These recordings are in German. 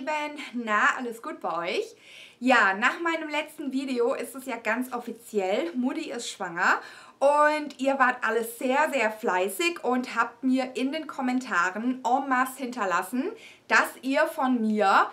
Lieben, na, alles gut bei euch? Ja, nach meinem letzten Video ist es ja ganz offiziell, Mutti ist schwanger und ihr wart alle sehr, sehr fleißig und habt mir in den Kommentaren en masse hinterlassen, dass ihr von mir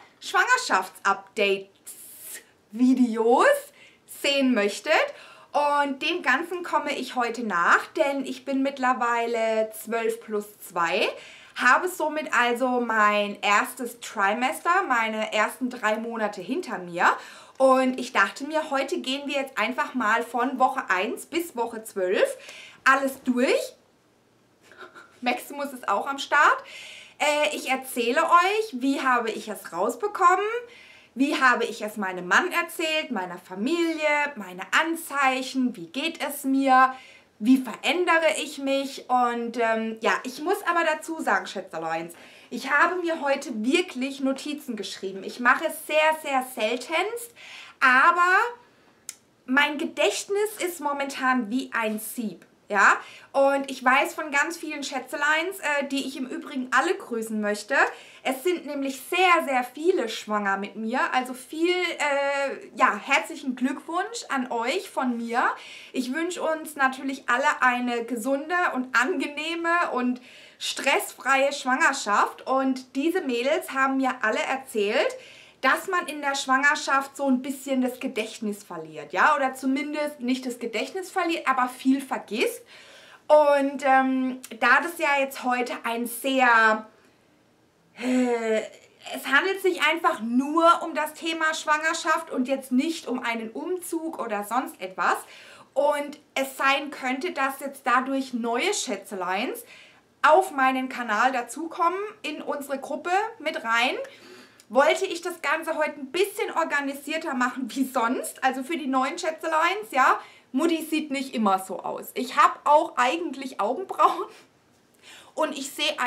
Schwangerschaftsupdates-Videos sehen möchtet. Und dem Ganzen komme ich heute nach, denn ich bin mittlerweile 12+2, habe somit also mein erstes Trimester, meine ersten 3 Monate hinter mir. Und ich dachte mir, heute gehen wir jetzt einfach mal von Woche 1 bis Woche 12 alles durch. Maximus ist auch am Start. Ich erzähle euch, wie habe ich es rausbekommen. Wie habe ich es meinem Mann erzählt, meiner Familie, meine Anzeichen, wie geht es mir, wie verändere ich mich und ja, ich muss aber dazu sagen, Schätzeleins, ich habe mir heute wirklich Notizen geschrieben. Ich mache es sehr, sehr seltenst, aber mein Gedächtnis ist momentan wie ein Sieb. Ja, und ich weiß von ganz vielen Schätzeleins, die ich im Übrigen alle grüßen möchte. Es sind nämlich sehr, sehr viele schwanger mit mir. Also ja, herzlichen Glückwunsch an euch von mir. Ich wünsche uns natürlich alle eine gesunde und angenehme und stressfreie Schwangerschaft. Und diese Mädels haben mir alle erzählt, dass man in der Schwangerschaft so ein bisschen das Gedächtnis verliert, ja, oder zumindest nicht das Gedächtnis verliert, aber viel vergisst. Und da das ja jetzt heute ein sehr, es handelt sich einfach nur um das Thema Schwangerschaft und jetzt nicht um einen Umzug oder sonst etwas. Und es sein könnte, dass jetzt dadurch neue Schätzeleins auf meinen Kanal dazukommen, in unsere Gruppe mit rein. Wollte ich das Ganze heute ein bisschen organisierter machen wie sonst, also für die neuen Schätzeleins, ja. Mutti sieht nicht immer so aus. Ich habe auch eigentlich Augenbrauen und ich sehe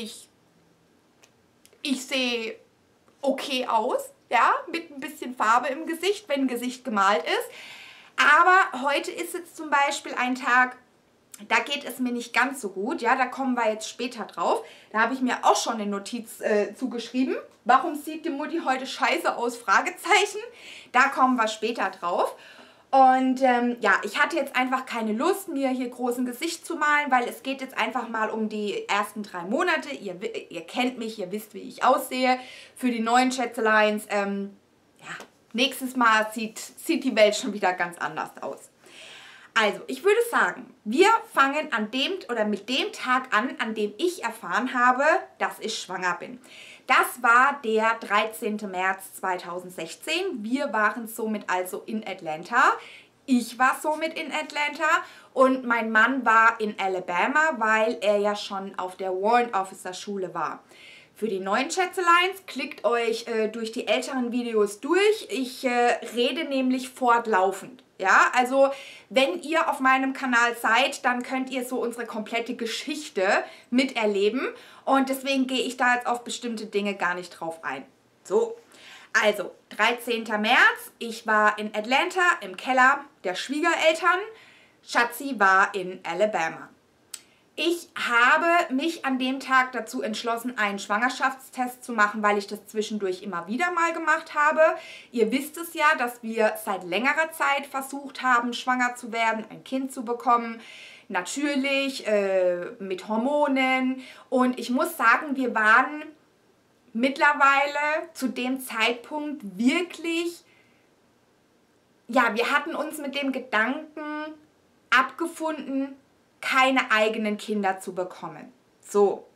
okay aus, ja, mit ein bisschen Farbe im Gesicht, wenn ein Gesicht gemalt ist. Aber heute ist jetzt zum Beispiel ein Tag, da geht es mir nicht ganz so gut, ja, da kommen wir jetzt später drauf. Da habe ich mir auch schon eine Notiz zugeschrieben. Warum sieht die Mutti heute scheiße aus? Fragezeichen. Da kommen wir später drauf. Und ja, ich hatte jetzt einfach keine Lust, mir hier groß ein Gesicht zu malen, weil es geht jetzt einfach mal um die ersten 3 Monate. Ihr kennt mich, ihr wisst, wie ich aussehe. Für die neuen Schätzeleins, ja, nächstes Mal sieht die Welt schon wieder ganz anders aus. Also, ich würde sagen, wir fangen mit dem Tag an dem ich erfahren habe, dass ich schwanger bin. Das war der 13. März 2016. Wir waren somit also in Atlanta. Ich war somit in Atlanta und mein Mann war in Alabama, weil er ja schon auf der Warrant Officer Schule war. Für die neuen Schätzeleins, klickt euch durch die älteren Videos durch. Ich rede nämlich fortlaufend. Ja, also wenn ihr auf meinem Kanal seid, dann könnt ihr so unsere komplette Geschichte miterleben. Und deswegen gehe ich da jetzt auf bestimmte Dinge gar nicht drauf ein. So, also 13. März, ich war in Atlanta im Keller der Schwiegereltern. Schatzi war in Alabama. Ich habe mich an dem Tag dazu entschlossen, einen Schwangerschaftstest zu machen, weil ich das zwischendurch immer wieder mal gemacht habe. Ihr wisst es ja, dass wir seit längerer Zeit versucht haben, schwanger zu werden, ein Kind zu bekommen. Natürlich mit Hormonen. Und ich muss sagen, wir waren mittlerweile zu dem Zeitpunkt wirklich, ja, wir hatten uns mit dem Gedanken abgefunden, keine eigenen Kinder zu bekommen. So.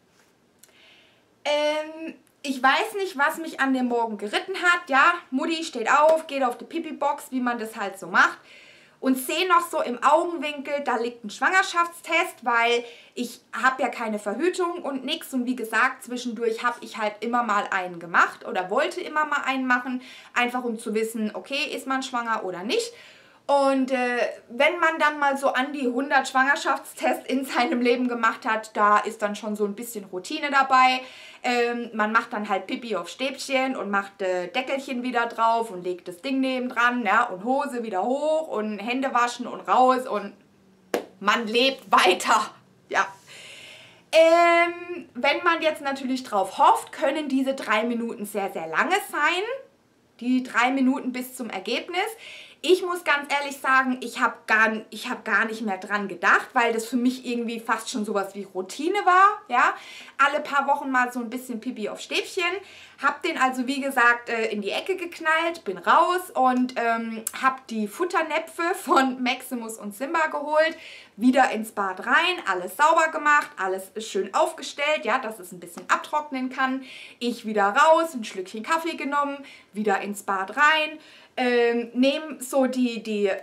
Ich weiß nicht, was mich an dem Morgen geritten hat. Ja, Mutti steht auf, geht auf die Pipi-Box, wie man das halt so macht. Und sehe noch so im Augenwinkel, da liegt ein Schwangerschaftstest, weil ich habe ja keine Verhütung und nichts. Und wie gesagt, zwischendurch habe ich halt immer mal einen gemacht oder wollte immer mal einen machen, einfach um zu wissen, okay, ist man schwanger oder nicht. Und wenn man dann mal so an die 100 Schwangerschaftstests in seinem Leben gemacht hat, da ist dann schon so ein bisschen Routine dabei. Man macht dann halt Pipi auf Stäbchen und macht Deckelchen wieder drauf und legt das Ding nebendran, ja, und Hose wieder hoch und Hände waschen und raus und man lebt weiter. Ja. Wenn man jetzt natürlich drauf hofft, können diese 3 Minuten sehr, sehr lange sein. Die 3 Minuten bis zum Ergebnis. Ich muss ganz ehrlich sagen, ich habe gar nicht mehr dran gedacht, weil das für mich irgendwie fast schon sowas wie Routine war. Ja? Alle paar Wochen mal so ein bisschen Pipi auf Stäbchen. Hab den also wie gesagt in die Ecke geknallt, bin raus und habe die Futternäpfe von Maximus und Simba geholt. Wieder ins Bad rein, alles sauber gemacht, alles schön aufgestellt, ja, dass es ein bisschen abtrocknen kann. Ich wieder raus, ein Schlückchen Kaffee genommen, wieder ins Bad rein. Nehme so die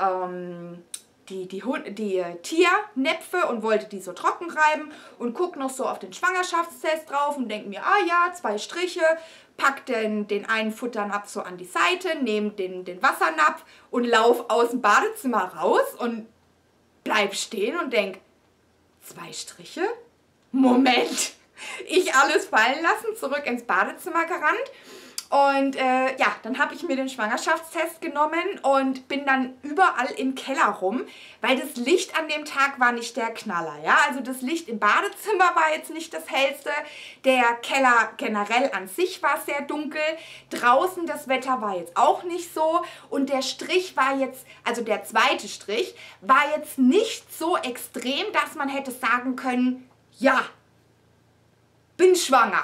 Tiernäpfe und wollte die so trocken reiben und gucke noch so auf den Schwangerschaftstest drauf und denke mir, ah ja, 2 Striche, pack den einen Futternapf so an die Seite, nehme den Wassernapf und lauf aus dem Badezimmer raus und bleib stehen und denk, 2 Striche? Moment! Ich alles fallen lassen, zurück ins Badezimmer gerannt. Und ja, dann habe ich mir den Schwangerschaftstest genommen und bin dann überall im Keller rum, weil das Licht an dem Tag war nicht der Knaller. Ja? Also das Licht im Badezimmer war jetzt nicht das hellste, der Keller generell an sich war sehr dunkel, draußen das Wetter war jetzt auch nicht so und der Strich war jetzt, also der zweite Strich, war jetzt nicht so extrem, dass man hätte sagen können, ja, bin schwanger.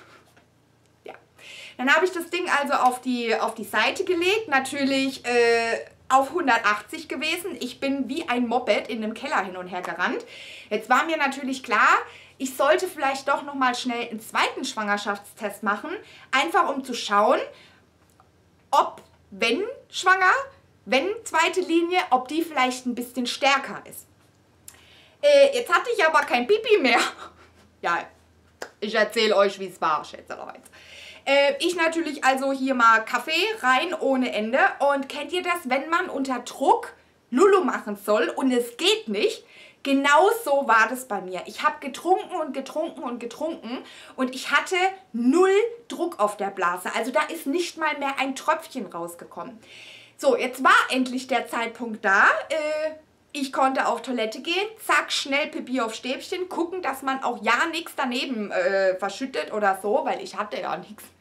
Dann habe ich das Ding also auf die Seite gelegt, natürlich auf 180 gewesen. Ich bin wie ein Moped in dem Keller hin und her gerannt. Jetzt war mir natürlich klar, ich sollte vielleicht doch nochmal schnell einen zweiten Schwangerschaftstest machen, einfach um zu schauen, ob, wenn schwanger, wenn zweite Linie, ob die vielleicht ein bisschen stärker ist. Jetzt hatte ich aber kein Pipi mehr. Ja, ich erzähle euch, wie es war, schätzerweise. Ich natürlich also hier mal Kaffee rein ohne Ende. Und kennt ihr das, wenn man unter Druck Lulu machen soll und es geht nicht? Genau so war das bei mir. Ich habe getrunken und getrunken und getrunken und ich hatte 0 Druck auf der Blase. Also da ist nicht mal mehr ein Tröpfchen rausgekommen. So, jetzt war endlich der Zeitpunkt da. Ich konnte auf Toilette gehen, zack, schnell Pipi auf Stäbchen, gucken, dass man auch ja nichts daneben verschüttet oder so, weil ich hatte ja nichts mehr.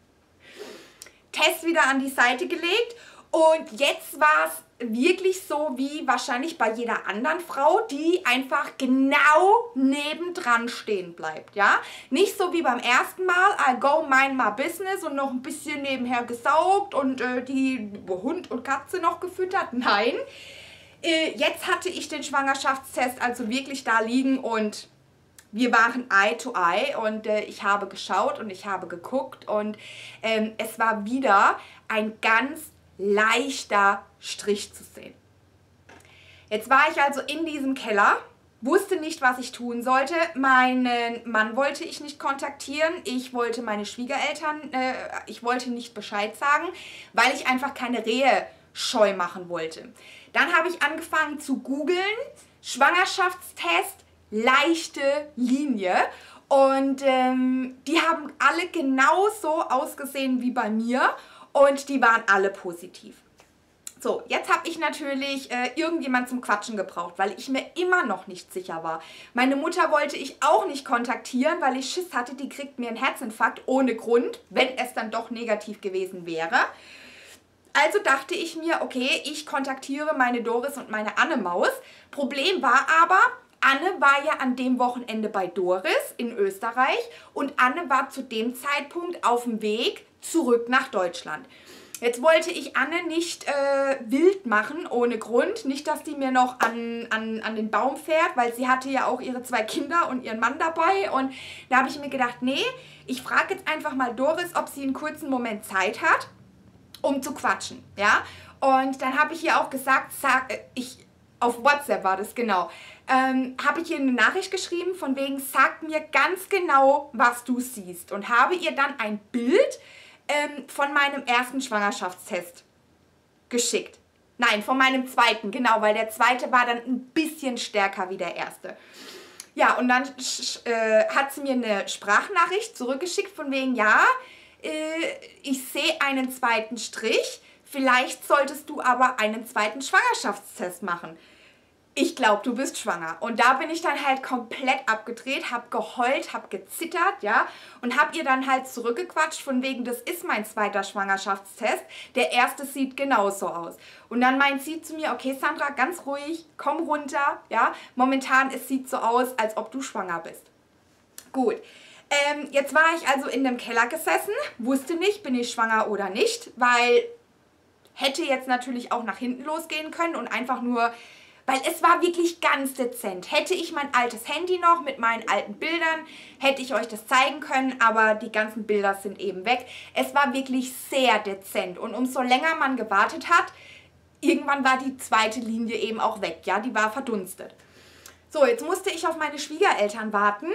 Test wieder an die Seite gelegt und jetzt war es wirklich so wie wahrscheinlich bei jeder anderen Frau, die einfach genau nebendran stehen bleibt, ja. Nicht so wie beim ersten Mal, I go mind my business und noch ein bisschen nebenher gesaugt und die Hund und Katze noch gefüttert, nein. Jetzt hatte ich den Schwangerschaftstest also wirklich da liegen und wir waren Eye to Eye und ich habe geschaut und ich habe geguckt und es war wieder ein ganz leichter Strich zu sehen. Jetzt war ich also in diesem Keller, wusste nicht, was ich tun sollte. Meinen Mann wollte ich nicht kontaktieren, ich wollte meine Schwiegereltern, ich wollte nicht Bescheid sagen, weil ich einfach keine Rehe scheu machen wollte. Dann habe ich angefangen zu googeln, Schwangerschaftstest, leichte Linie und die haben alle genauso ausgesehen wie bei mir und die waren alle positiv. So, jetzt habe ich natürlich irgendjemand zum Quatschen gebraucht, weil ich mir immer noch nicht sicher war. Meine Mutter wollte ich auch nicht kontaktieren, weil ich Schiss hatte, die kriegt mir einen Herzinfarkt ohne Grund, wenn es dann doch negativ gewesen wäre. Also dachte ich mir, okay, ich kontaktiere meine Doris und meine Anne-Maus. Problem war aber, Anne war ja an dem Wochenende bei Doris in Österreich und Anne war zu dem Zeitpunkt auf dem Weg zurück nach Deutschland. Jetzt wollte ich Anne nicht wild machen, ohne Grund. Nicht, dass die mir noch an den Baum fährt, weil sie hatte ja auch ihre 2 Kinder und ihren Mann dabei. Und da habe ich mir gedacht, nee, ich frage jetzt einfach mal Doris, ob sie einen kurzen Moment Zeit hat, um zu quatschen. Ja? Und dann habe ich ihr auch gesagt, auf WhatsApp war das genau, habe ich ihr eine Nachricht geschrieben, von wegen, sag mir ganz genau, was du siehst. Und habe ihr dann ein Bild von meinem ersten Schwangerschaftstest geschickt. Nein, von meinem zweiten, genau, weil der zweite war dann ein bisschen stärker wie der erste. Ja, und dann hat sie mir eine Sprachnachricht zurückgeschickt, von wegen, ja, ich sehe einen zweiten Strich, vielleicht solltest du aber einen zweiten Schwangerschaftstest machen. ich glaube, du bist schwanger. Und da bin ich dann halt komplett abgedreht, habe geheult, habe gezittert, ja, und habe ihr dann halt zurückgequatscht von wegen, das ist mein zweiter Schwangerschaftstest, der erste sieht genauso aus. Und dann meint sie zu mir, okay Sandra, ganz ruhig, komm runter, ja, momentan es sieht so aus, als ob du schwanger bist. Gut, jetzt war ich also in dem Keller gesessen, wusste nicht, bin ich schwanger oder nicht, weil hätte jetzt natürlich auch nach hinten losgehen können und einfach nur... Weil es war wirklich ganz dezent. Hätte ich mein altes Handy noch mit meinen alten Bildern, hätte ich euch das zeigen können, aber die ganzen Bilder sind eben weg. Es war wirklich sehr dezent und umso länger man gewartet hat, irgendwann war die zweite Linie eben auch weg, ja, die war verdunstet. So, jetzt musste ich auf meine Schwiegereltern warten,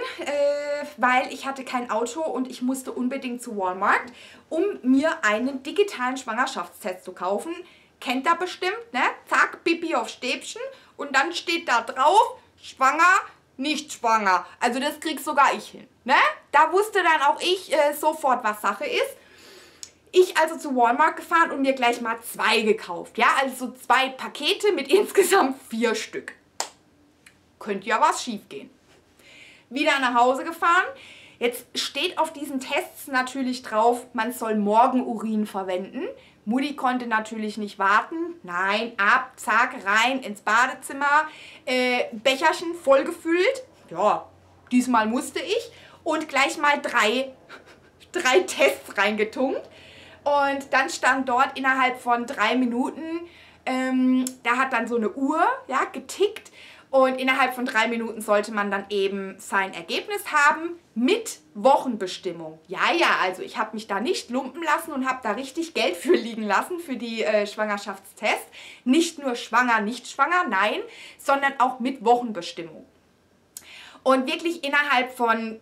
weil ich hatte kein Auto und ich musste unbedingt zu Walmart, um mir einen digitalen Schwangerschaftstest zu kaufen. Kennt ihr bestimmt, ne? Zack, Pipi auf Stäbchen und dann steht da drauf, schwanger, nicht schwanger. Also das krieg sogar ich hin, ne? Da wusste dann auch ich sofort, was Sache ist. Ich also zu Walmart gefahren und mir gleich mal 2 gekauft, ja? Also 2 Pakete mit insgesamt 4 Stück. Könnte ja was schief gehen. Wieder nach Hause gefahren. Jetzt steht auf diesen Tests natürlich drauf, man soll Morgenurin verwenden. Mutti konnte natürlich nicht warten. Nein, ab, zack, rein ins Badezimmer. Becherchen vollgefüllt. Ja, diesmal musste ich. Und gleich mal 3 Tests reingetunkt. Und dann stand dort innerhalb von 3 Minuten, da hat dann so eine Uhr, ja, getickt. Und innerhalb von 3 Minuten sollte man dann eben sein Ergebnis haben mit Wochenbestimmung. Ja, also ich habe mich da nicht lumpen lassen und habe da richtig Geld für liegen lassen für die Schwangerschaftstests. Nicht nur schwanger, nicht schwanger, nein, sondern auch mit Wochenbestimmung. Und wirklich innerhalb von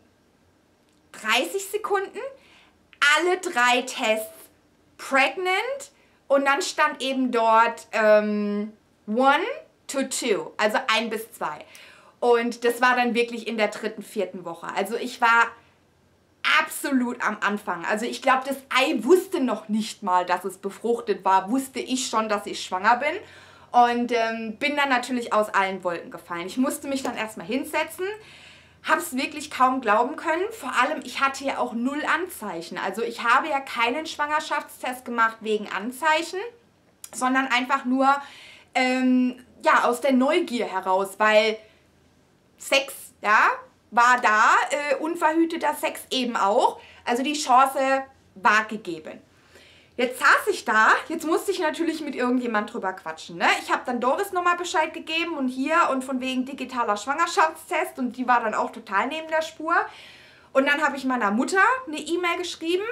30 Sekunden alle 3 Tests pregnant und dann stand eben dort 1 to 2, also 1 bis 2. Und das war dann wirklich in der 3., 4. Woche. Also ich war absolut am Anfang. Also ich glaube, das Ei wusste noch nicht mal, dass es befruchtet war. Wusste ich schon, dass ich schwanger bin. Und bin dann natürlich aus allen Wolken gefallen. Ich musste mich dann erstmal hinsetzen. Habe es wirklich kaum glauben können. Vor allem, ich hatte ja auch 0 Anzeichen. Also ich habe ja keinen Schwangerschaftstest gemacht wegen Anzeichen, sondern einfach nur ja, aus der Neugier heraus, weil Sex, ja, war da, unverhüteter Sex eben auch. Also die Chance war gegeben. Jetzt saß ich da, jetzt musste ich natürlich mit irgendjemand drüber quatschen, ne? Ich habe dann Doris nochmal Bescheid gegeben und hier und von wegen digitaler Schwangerschaftstest und die war dann auch total neben der Spur. Und dann habe ich meiner Mutter eine E-Mail geschrieben,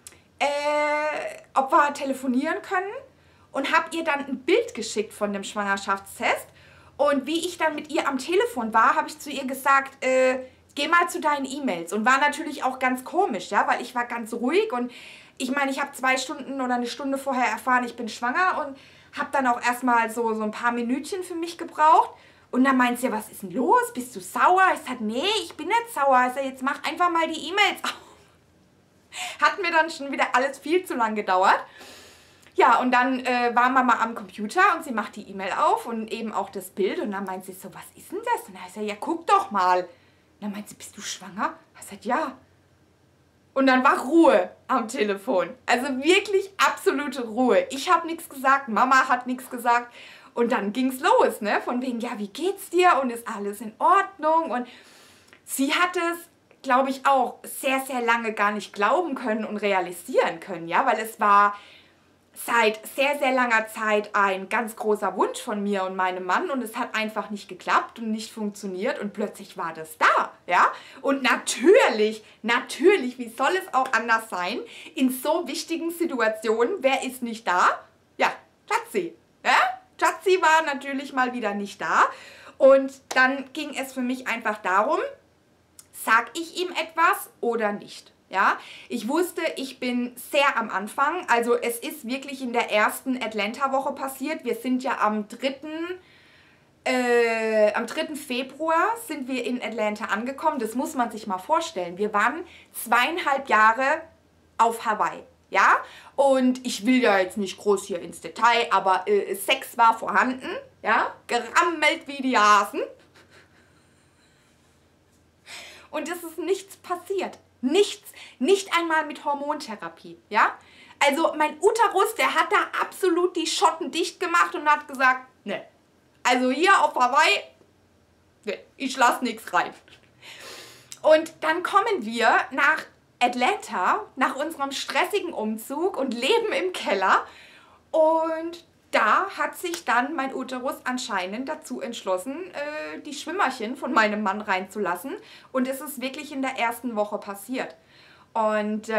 ob wir telefonieren können und habe ihr dann ein Bild geschickt von dem Schwangerschaftstest. Und wie ich dann mit ihr am Telefon war, habe ich zu ihr gesagt, geh mal zu deinen E-Mails. Und war natürlich auch ganz komisch, ja, weil ich war ganz ruhig und ich meine, ich habe 2 Stunden oder 1 Stunde vorher erfahren, ich bin schwanger und habe dann auch erstmal so ein paar Minütchen für mich gebraucht. Und dann meint sie, was ist denn los? Bist du sauer? Ich sage, nee, ich bin nicht sauer. Ich sage, jetzt mach einfach mal die E-Mails auf. Hat mir dann schon wieder alles viel zu lang gedauert. Ja, und dann war Mama am Computer und sie macht die E-Mail auf und eben auch das Bild. Und dann meint sie so, was ist denn das? Und dann habe ich gesagt, ja, guck doch mal. Und dann meint sie, bist du schwanger? Ich habe gesagt, ja. Und dann war Ruhe am Telefon. Also wirklich absolute Ruhe. Ich habe nichts gesagt, Mama hat nichts gesagt. Und dann ging es los, ne? Von wegen, ja, wie geht's dir? Und ist alles in Ordnung? Und sie hat es, glaube ich, auch sehr, sehr lange gar nicht glauben können und realisieren können, ja? Weil es war seit sehr, sehr langer Zeit ein ganz großer Wunsch von mir und meinem Mann und es hat einfach nicht geklappt und nicht funktioniert und plötzlich war das da, ja? Und natürlich, wie soll es auch anders sein, in so wichtigen Situationen, wer ist nicht da? Ja, Schatzi, ja? Schatzi war natürlich mal wieder nicht da und dann ging es für mich einfach darum, sag ich ihm etwas oder nicht? Ja, ich wusste, ich bin sehr am Anfang, also es ist wirklich in der ersten Atlanta-Woche passiert. Wir sind ja am 3. Februar sind wir in Atlanta angekommen. Das muss man sich mal vorstellen. Wir waren 2,5 Jahre auf Hawaii. ja, und ich will ja jetzt nicht groß hier ins Detail, aber Sex war vorhanden, ja, gerammelt wie die Hasen. Und es ist nichts passiert. Nichts. Nicht einmal mit Hormontherapie, ja. Also mein Uterus, der hat da absolut die Schotten dicht gemacht und hat gesagt, ne, also hier auf Hawaii, ne, ich lasse nichts rein. Und dann kommen wir nach Atlanta, nach unserem stressigen Umzug und leben im Keller. Und da hat sich dann mein Uterus anscheinend dazu entschlossen, die Schwimmerchen von meinem Mann reinzulassen. Und es ist wirklich in der ersten Woche passiert. Und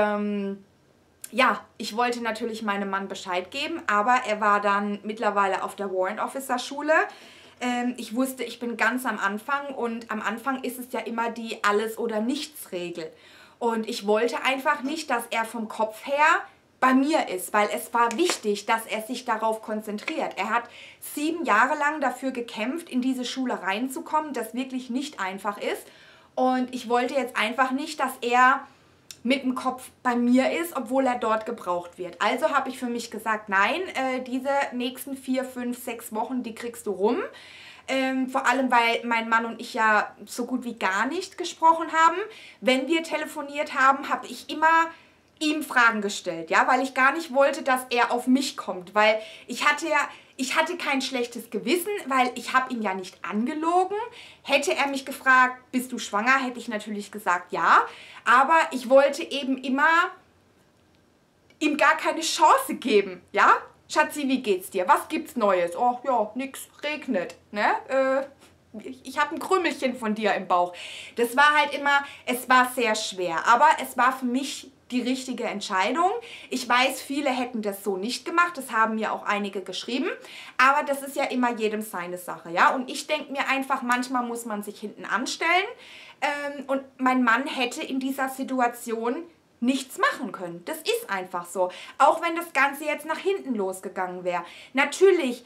ja, ich wollte natürlich meinem Mann Bescheid geben, aber er war dann mittlerweile auf der Warrant Officer Schule. Ich wusste, ich bin ganz am Anfang und am Anfang ist es ja immer die Alles-oder-Nichts-Regel. Und ich wollte einfach nicht, dass er vom Kopf her bei mir ist, weil es war wichtig, dass er sich darauf konzentriert. Er hat 7 Jahre lang dafür gekämpft, in diese Schule reinzukommen, das wirklich nicht einfach ist. Und ich wollte jetzt einfach nicht, dass er mit dem Kopf bei mir ist, obwohl er dort gebraucht wird. Also habe ich für mich gesagt, nein, diese nächsten 4, 5, 6 Wochen, die kriegst du rum. Vor allem, weil mein Mann und ich ja so gut wie gar nicht gesprochen haben. Wenn wir telefoniert haben, habe ich immer ihm Fragen gestellt, ja, weil ich gar nicht wollte, dass er auf mich kommt, weil ich hatte kein schlechtes Gewissen, weil ich habe ihn ja nicht angelogen. Hätte er mich gefragt, bist du schwanger, hätte ich natürlich gesagt, ja. Aber ich wollte eben immer ihm gar keine Chance geben, ja. Schatzi, wie geht's dir? Was gibt's Neues? Oh, ja, nix, regnet, ne? Ich habe ein Krümmelchen von dir im Bauch. Das war halt immer, es war sehr schwer, aber es war für mich die richtige Entscheidung. Ich weiß, viele hätten das so nicht gemacht, das haben mir auch einige geschrieben, aber das ist ja immer jedem seine Sache, ja. Und ich denke mir einfach, manchmal muss man sich hinten anstellen und mein Mann hätte in dieser Situation nichts machen können. Das ist einfach so. Auch wenn das Ganze jetzt nach hinten losgegangen wäre. Natürlich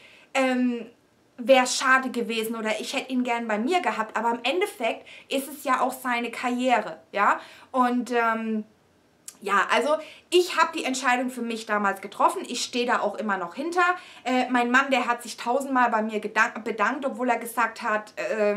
wäre es schade gewesen oder ich hätte ihn gern bei mir gehabt, aber im Endeffekt ist es ja auch seine Karriere, ja. Und ja, also ich habe die Entscheidung für mich damals getroffen. Ich stehe da auch immer noch hinter. Mein Mann, der hat sich 1000-mal bei mir bedankt, obwohl er gesagt hat,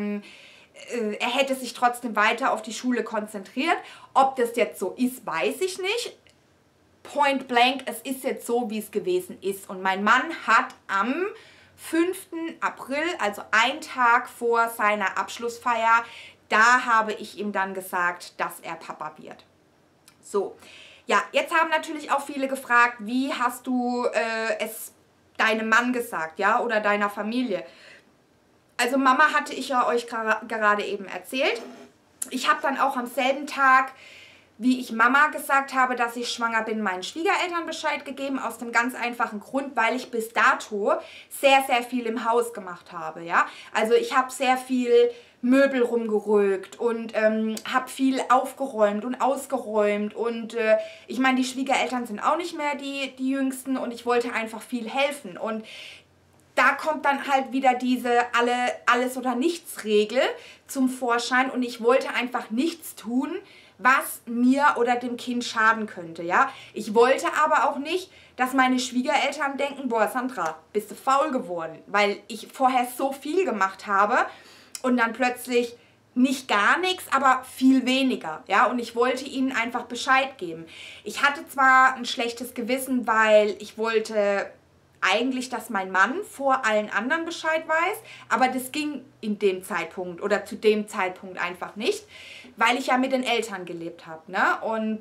er hätte sich trotzdem weiter auf die Schule konzentriert. Ob das jetzt so ist, weiß ich nicht. Point blank, es ist jetzt so, wie es gewesen ist. Und mein Mann hat am 5. April, also einen Tag vor seiner Abschlussfeier, da habe ich ihm dann gesagt, dass er Papa wird. So, ja, jetzt haben natürlich auch viele gefragt, wie hast du es deinem Mann gesagt, ja, oder deiner Familie? Also Mama hatte ich ja euch gerade eben erzählt. Ich habe dann auch am selben Tag, wie ich Mama gesagt habe, dass ich schwanger bin, meinen Schwiegereltern Bescheid gegeben, aus dem ganz einfachen Grund, weil ich bis dato sehr, sehr viel im Haus gemacht habe, ja. Also ich habe sehr viel Möbel rumgerückt und habe viel aufgeräumt und ausgeräumt und ich meine, die Schwiegereltern sind auch nicht mehr die Jüngsten und ich wollte einfach viel helfen und da kommt dann halt wieder diese Alles-oder-Nichts-Regel zum Vorschein und ich wollte einfach nichts tun, was mir oder dem Kind schaden könnte, ja. Ich wollte aber auch nicht, dass meine Schwiegereltern denken, boah, Sandra, bist du faul geworden, weil ich vorher so viel gemacht habe und dann plötzlich nicht gar nichts, aber viel weniger, ja, und ich wollte ihnen einfach Bescheid geben. Ich hatte zwar ein schlechtes Gewissen, weil ich wollte eigentlich, dass mein Mann vor allen anderen Bescheid weiß, aber das ging in dem Zeitpunkt oder zu dem Zeitpunkt einfach nicht, weil ich ja mit den Eltern gelebt habe, ne? Und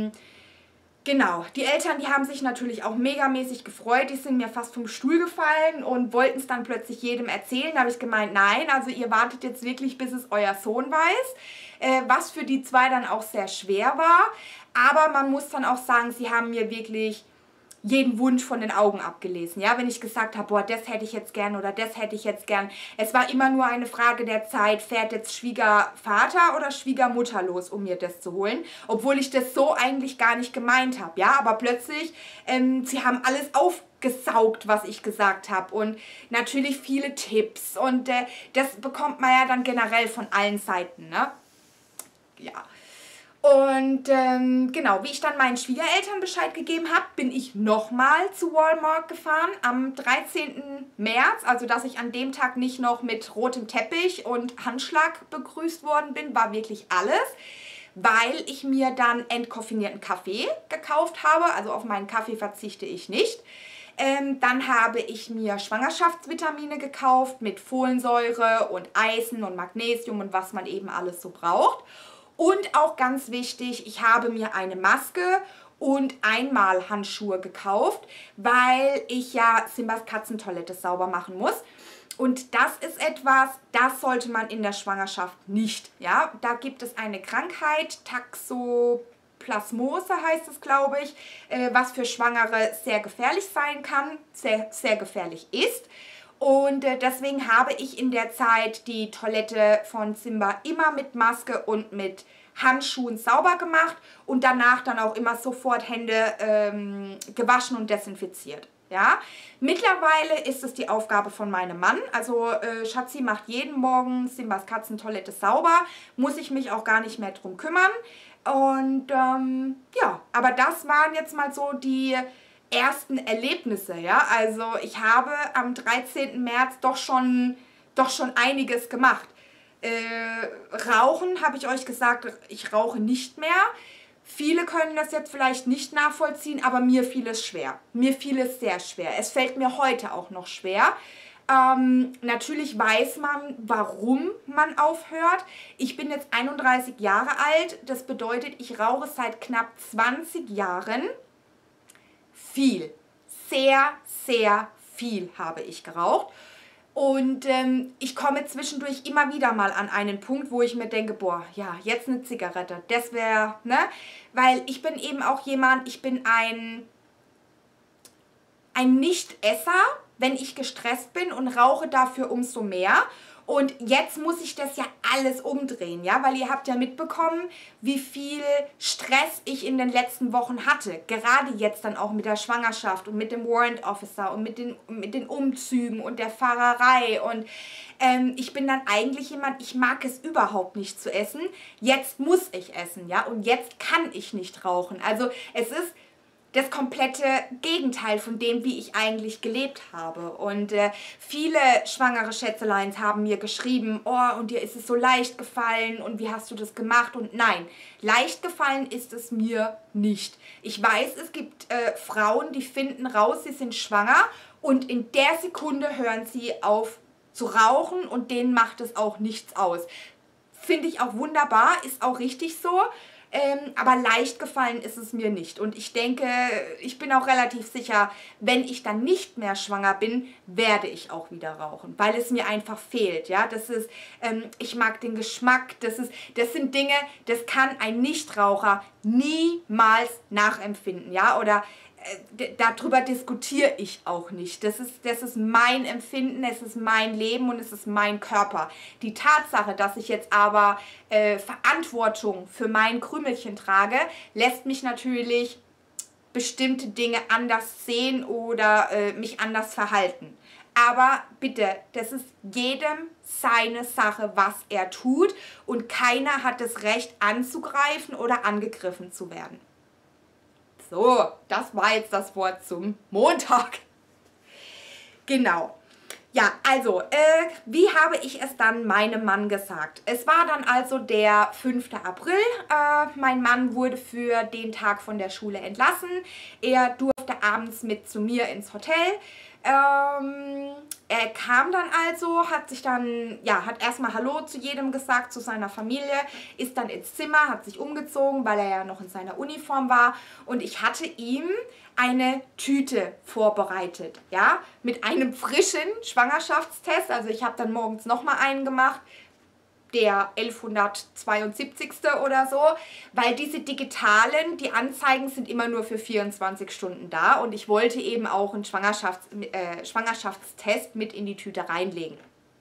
genau, die Eltern, die haben sich natürlich auch megamäßig gefreut, die sind mir fast vom Stuhl gefallen und wollten es dann plötzlich jedem erzählen. Da habe ich gemeint, nein, also ihr wartet jetzt wirklich, bis es euer Sohn weiß, was für die zwei dann auch sehr schwer war, aber man muss dann auch sagen, sie haben mir wirklich jeden Wunsch von den Augen abgelesen, ja, wenn ich gesagt habe, boah, das hätte ich jetzt gern oder das hätte ich jetzt gern. Es war immer nur eine Frage der Zeit, fährt jetzt Schwiegervater oder Schwiegermutter los, um mir das zu holen, obwohl ich das so eigentlich gar nicht gemeint habe, ja, aber plötzlich, sie haben alles aufgesaugt, was ich gesagt habe und natürlich viele Tipps und das bekommt man ja dann generell von allen Seiten, ne, ja. Und genau, wie ich dann meinen Schwiegereltern Bescheid gegeben habe, bin ich nochmal zu Walmart gefahren am 13. März. Also, dass ich an dem Tag nicht noch mit rotem Teppich und Handschlag begrüßt worden bin, war wirklich alles. Weil ich mir dann entkoffinierten Kaffee gekauft habe. Also auf meinen Kaffee verzichte ich nicht. Dann habe ich mir Schwangerschaftsvitamine gekauft mit Folsäure und Eisen und Magnesium und was man eben alles so braucht. Und auch ganz wichtig, ich habe mir eine Maske und Einmalhandschuhe gekauft, weil ich ja Simbas Katzentoilette sauber machen muss. Und das ist etwas, das sollte man in der Schwangerschaft nicht. Ja? Da gibt es eine Krankheit, Toxoplasmose heißt es, glaube ich, was für Schwangere sehr gefährlich sein kann, sehr gefährlich ist. Und deswegen habe ich in der Zeit die Toilette von Simba immer mit Maske und mit Handschuhen sauber gemacht und danach dann auch immer sofort Hände gewaschen und desinfiziert. Ja, mittlerweile ist es die Aufgabe von meinem Mann. Also Schatzi macht jeden Morgen Simbas Katzentoilette sauber. Muss ich mich auch gar nicht mehr drum kümmern. Und ja, aber das waren jetzt mal so die ersten Erlebnisse. Ja, also ich habe am 13. März doch schon einiges gemacht. Rauchen, habe ich euch gesagt, ich rauche nicht mehr. Viele können das jetzt vielleicht nicht nachvollziehen, aber mir fiel es schwer. Mir fiel es sehr schwer. Es fällt mir heute auch noch schwer. Natürlich weiß man, warum man aufhört. Ich bin jetzt 31 Jahre alt. Das bedeutet, ich rauche seit knapp 20 Jahren. Viel. Sehr, sehr viel habe ich geraucht. Und ich komme zwischendurch immer wieder mal an einen Punkt, wo ich mir denke, boah, ja, jetzt eine Zigarette, das wäre, ne? Weil ich bin eben auch jemand, ich bin ein Nichtesser, wenn ich gestresst bin und rauche dafür umso mehr. Und jetzt muss ich das ja alles umdrehen, ja, weil ihr habt ja mitbekommen, wie viel Stress ich in den letzten Wochen hatte. Gerade jetzt dann auch mit der Schwangerschaft und mit dem Warrant Officer und mit den Umzügen und der Fahrerei. Und ich bin dann eigentlich jemand, ich mag es überhaupt nicht zu essen. Jetzt muss ich essen, ja, und jetzt kann ich nicht rauchen. Also es ist das komplette Gegenteil von dem, wie ich eigentlich gelebt habe. Und viele schwangere Schätzeleins haben mir geschrieben, oh, und dir ist es so leicht gefallen und wie hast du das gemacht? Und nein, leicht gefallen ist es mir nicht. Ich weiß, es gibt Frauen, die finden raus, sie sind schwanger und in der Sekunde hören sie auf zu rauchen und denen macht es auch nichts aus. Finde ich auch wunderbar, ist auch richtig so. Aber leicht gefallen ist es mir nicht. Und ich denke, ich bin auch relativ sicher, wenn ich dann nicht mehr schwanger bin, werde ich auch wieder rauchen, weil es mir einfach fehlt. Ja? Das ist, ich mag den Geschmack, das sind Dinge, das kann ein Nichtraucher niemals nachempfinden. Ja? Oder darüber diskutiere ich auch nicht. Das ist mein Empfinden, es ist mein Leben und es ist mein Körper. Die Tatsache, dass ich jetzt aber Verantwortung für mein Krümelchen trage, lässt mich natürlich bestimmte Dinge anders sehen oder mich anders verhalten. Aber bitte, das ist jedem seine Sache, was er tut und keiner hat das Recht anzugreifen oder angegriffen zu werden. So, das war jetzt das Wort zum Montag. Genau. Ja, also, wie habe ich es dann meinem Mann gesagt? Es war dann also der 5. April. Mein Mann wurde für den Tag von der Schule entlassen. Er durfte abends mit zu mir ins Hotel. Er kam dann also, hat sich dann, ja, hat erstmal Hallo zu jedem gesagt, zu seiner Familie, ist dann ins Zimmer, hat sich umgezogen, weil er ja noch in seiner Uniform war und ich hatte ihm eine Tüte vorbereitet, ja, mit einem frischen Schwangerschaftstest, also ich habe dann morgens nochmal einen gemacht, der 1172. oder so, weil diese digitalen, die Anzeigen sind immer nur für 24 Stunden da und ich wollte eben auch einen Schwangerschaftstest mit in die Tüte reinlegen.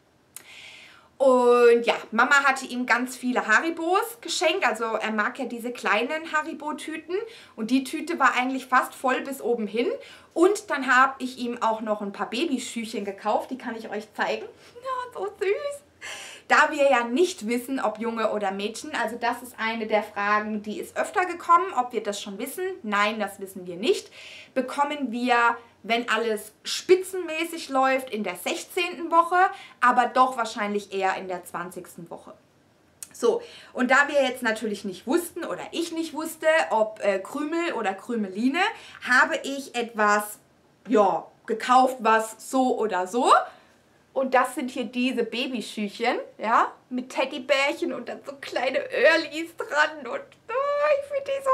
Und ja, Mama hatte ihm ganz viele Haribos geschenkt, also er mag ja diese kleinen Haribo-Tüten und die Tüte war eigentlich fast voll bis oben hin und dann habe ich ihm auch noch ein paar Babyschüchchen gekauft, die kann ich euch zeigen. Ja, so süß. Da wir ja nicht wissen, ob Junge oder Mädchen, also das ist eine der Fragen, die ist öfter gekommen, ob wir das schon wissen. Nein, das wissen wir nicht. Bekommen wir, wenn alles spitzenmäßig läuft, in der 16. Woche, aber doch wahrscheinlich eher in der 20. Woche. So, und da wir jetzt natürlich nicht wussten oder ich nicht wusste, ob Krümel oder Krümeline, habe ich etwas, ja, gekauft, was so oder so. Und das sind hier diese Babyschüchen, ja, mit Teddybärchen und dann so kleine Öhrlis dran. Und oh, ich finde die so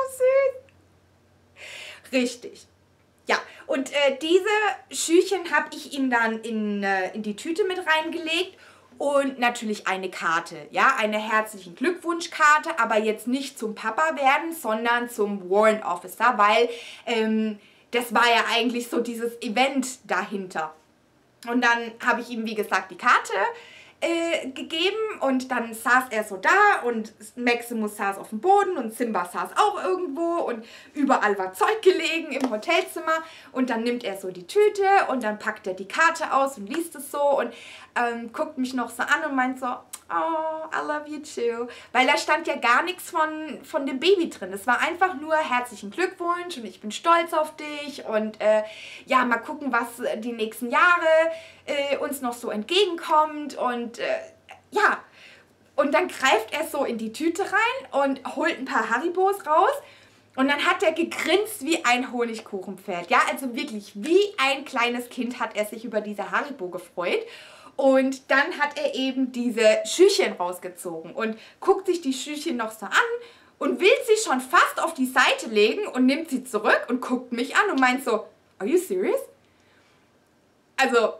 süß. Richtig. Ja, und diese Schüchen habe ich ihm dann in die Tüte mit reingelegt. Und natürlich eine Karte, ja, eine herzlichen Glückwunschkarte, aber jetzt nicht zum Papa werden, sondern zum Warrant Officer, weil das war ja eigentlich so dieses Event dahinter. Und dann habe ich ihm, wie gesagt, die Karte gegeben und dann saß er so da und Maximus saß auf dem Boden und Simba saß auch irgendwo und überall war Zeug gelegen im Hotelzimmer und dann nimmt er so die Tüte und dann packt er die Karte aus und liest es so und guckt mich noch so an und meint so, oh, I love you too. Weil da stand ja gar nichts von dem Baby drin. Es war einfach nur herzlichen Glückwunsch und ich bin stolz auf dich und ja, mal gucken, was die nächsten Jahre uns noch so entgegenkommt und ja. Und dann greift er so in die Tüte rein und holt ein paar Haribos raus. Und dann hat er gegrinst wie ein Honigkuchenpferd. Ja, also wirklich wie ein kleines Kind hat er sich über diese Haribo gefreut. Und dann hat er eben diese Schüchchen rausgezogen und guckt sich die Schüchchen noch so an und will sie schon fast auf die Seite legen und nimmt sie zurück und guckt mich an und meint so, are you serious? Also,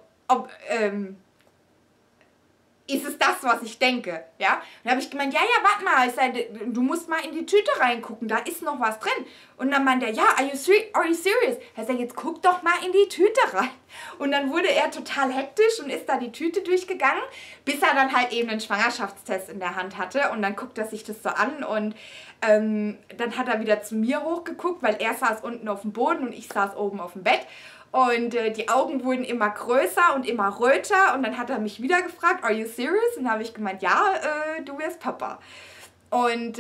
ist es das, was ich denke, ja? Und dann habe ich gemeint, ja, warte mal, ich sage, du musst mal in die Tüte reingucken, da ist noch was drin. Und dann meint er, ja, are you serious? Er sagt, jetzt guck doch mal in die Tüte rein. Und dann wurde er total hektisch und ist da die Tüte durchgegangen, bis er dann halt eben einen Schwangerschaftstest in der Hand hatte. Und dann guckt er sich das so an und dann hat er wieder zu mir hochgeguckt, weil er saß unten auf dem Boden und ich saß oben auf dem Bett. Und die Augen wurden immer größer und immer röter. Und dann hat er mich wieder gefragt, are you serious? Und dann habe ich gemeint, ja, du wirst Papa. Und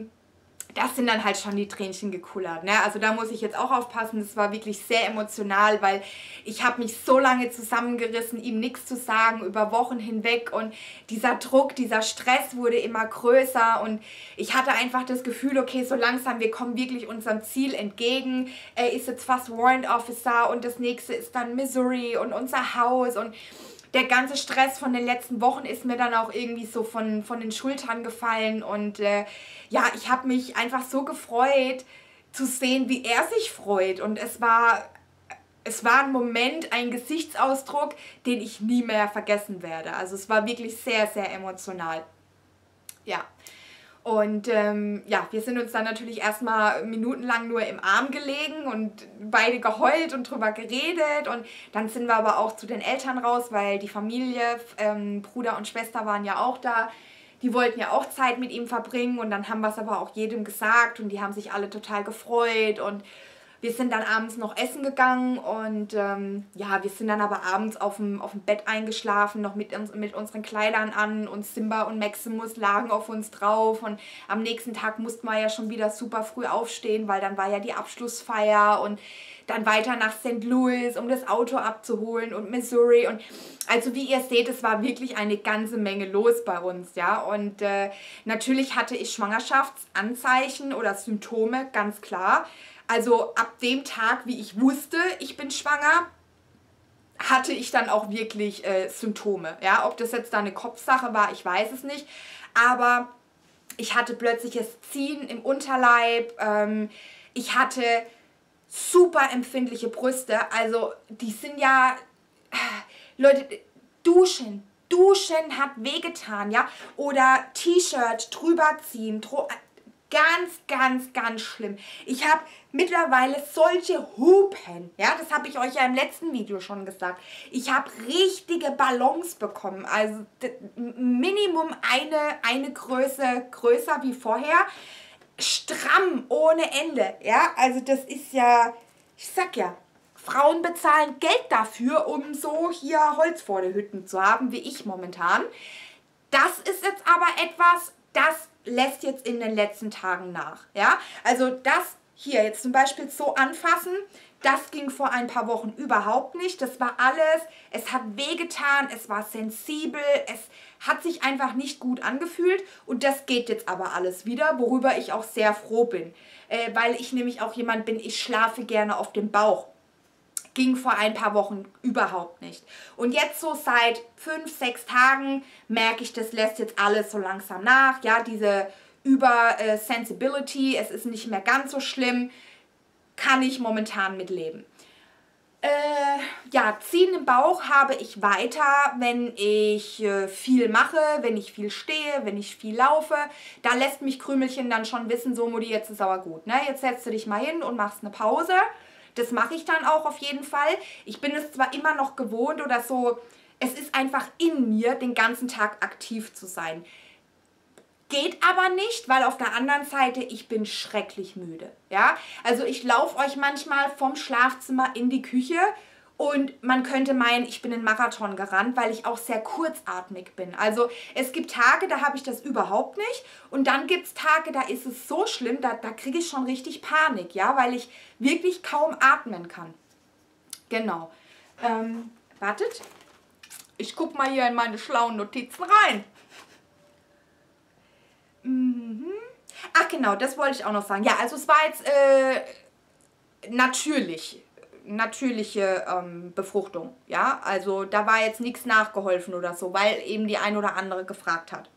das sind dann halt schon die Tränchen gekullert. Ne? Also da muss ich jetzt auch aufpassen. Das war wirklich sehr emotional, weil ich habe mich so lange zusammengerissen, ihm nichts zu sagen, über Wochen hinweg. Und dieser Druck, dieser Stress wurde immer größer. Und ich hatte einfach das Gefühl, okay, so langsam, wir kommen wirklich unserem Ziel entgegen. Er ist jetzt fast Warrant Officer und das nächste ist dann Missouri und unser Haus. Und der ganze Stress von den letzten Wochen ist mir dann auch irgendwie so von den Schultern gefallen und ja, ich habe mich einfach so gefreut zu sehen, wie er sich freut und es war ein Moment, ein Gesichtsausdruck, den ich nie mehr vergessen werde. Also es war wirklich sehr, sehr emotional. Ja. Und ja, wir sind uns dann natürlich erstmal minutenlang nur im Arm gelegen und beide geheult und drüber geredet. Und dann sind wir aber auch zu den Eltern raus, weil die Familie, Bruder und Schwester waren ja auch da. Die wollten ja auch Zeit mit ihm verbringen und dann haben wir es aber auch jedem gesagt und die haben sich alle total gefreut und wir sind dann abends noch essen gegangen und ja, wir sind dann aber abends auf dem Bett eingeschlafen, noch mit unseren Kleidern an und Simba und Maximus lagen auf uns drauf und am nächsten Tag mussten wir ja schon wieder super früh aufstehen, weil dann war ja die Abschlussfeier und dann weiter nach St. Louis, um das Auto abzuholen und Missouri und also wie ihr seht, es war wirklich eine ganze Menge los bei uns, ja und natürlich hatte ich Schwangerschaftsanzeichen oder Symptome, ganz klar. Also ab dem Tag, wie ich wusste, ich bin schwanger, hatte ich dann auch wirklich Symptome. Ja? Ob das jetzt da eine Kopfsache war, ich weiß es nicht. Aber ich hatte plötzliches Ziehen im Unterleib. Ich hatte super empfindliche Brüste. Also die sind ja, Leute, Duschen hat wehgetan, ja. Oder T-Shirt drüber ziehen, ganz, ganz, ganz schlimm. Ich habe mittlerweile solche Hupen, ja, das habe ich euch ja im letzten Video schon gesagt. Ich habe richtige Ballons bekommen, also Minimum eine Größe größer wie vorher, stramm ohne Ende, ja, also das ist ja, ich sag ja, Frauen bezahlen Geld dafür, um so hier Holz vor den Hütten zu haben, wie ich momentan. Das ist jetzt aber etwas, das lässt jetzt in den letzten Tagen nach. Ja? Also das hier jetzt zum Beispiel so anfassen, das ging vor ein paar Wochen überhaupt nicht. Das war alles, es hat wehgetan, es war sensibel, es hat sich einfach nicht gut angefühlt und das geht jetzt aber alles wieder, worüber ich auch sehr froh bin, weil ich nämlich auch jemand bin, ich schlafe gerne auf dem Bauch. Ging vor ein paar Wochen überhaupt nicht. Und jetzt so seit 5, 6 Tagen merke ich, das lässt jetzt alles so langsam nach. Ja, diese Sensibility, es ist nicht mehr ganz so schlimm, kann ich momentan mitleben. Ja, Ziehen im Bauch habe ich weiter, wenn ich viel mache, wenn ich viel stehe, wenn ich viel laufe. Da lässt mich Krümelchen dann schon wissen, so Mutti, jetzt ist aber gut. Ne? Jetzt setzt du dich mal hin und machst eine Pause. Das mache ich dann auch auf jeden Fall. Ich bin es zwar immer noch gewohnt oder so, es ist einfach in mir, den ganzen Tag aktiv zu sein. Geht aber nicht, weil auf der anderen Seite, ich bin schrecklich müde. Ja? Also ich laufe euch manchmal vom Schlafzimmer in die Küche und man könnte meinen, ich bin einen Marathon gerannt, weil ich auch sehr kurzatmig bin. Also es gibt Tage, da habe ich das überhaupt nicht und dann gibt es Tage, da ist es so schlimm, da kriege ich schon richtig Panik, ja, weil ich wirklich kaum atmen kann. Genau. Wartet, ich gucke mal hier in meine schlauen Notizen rein. Ach genau, das wollte ich auch noch sagen. Ja, also es war jetzt natürliche Befruchtung. Ja, also da war jetzt nichts nachgeholfen oder so, weil eben die ein oder andere gefragt hat.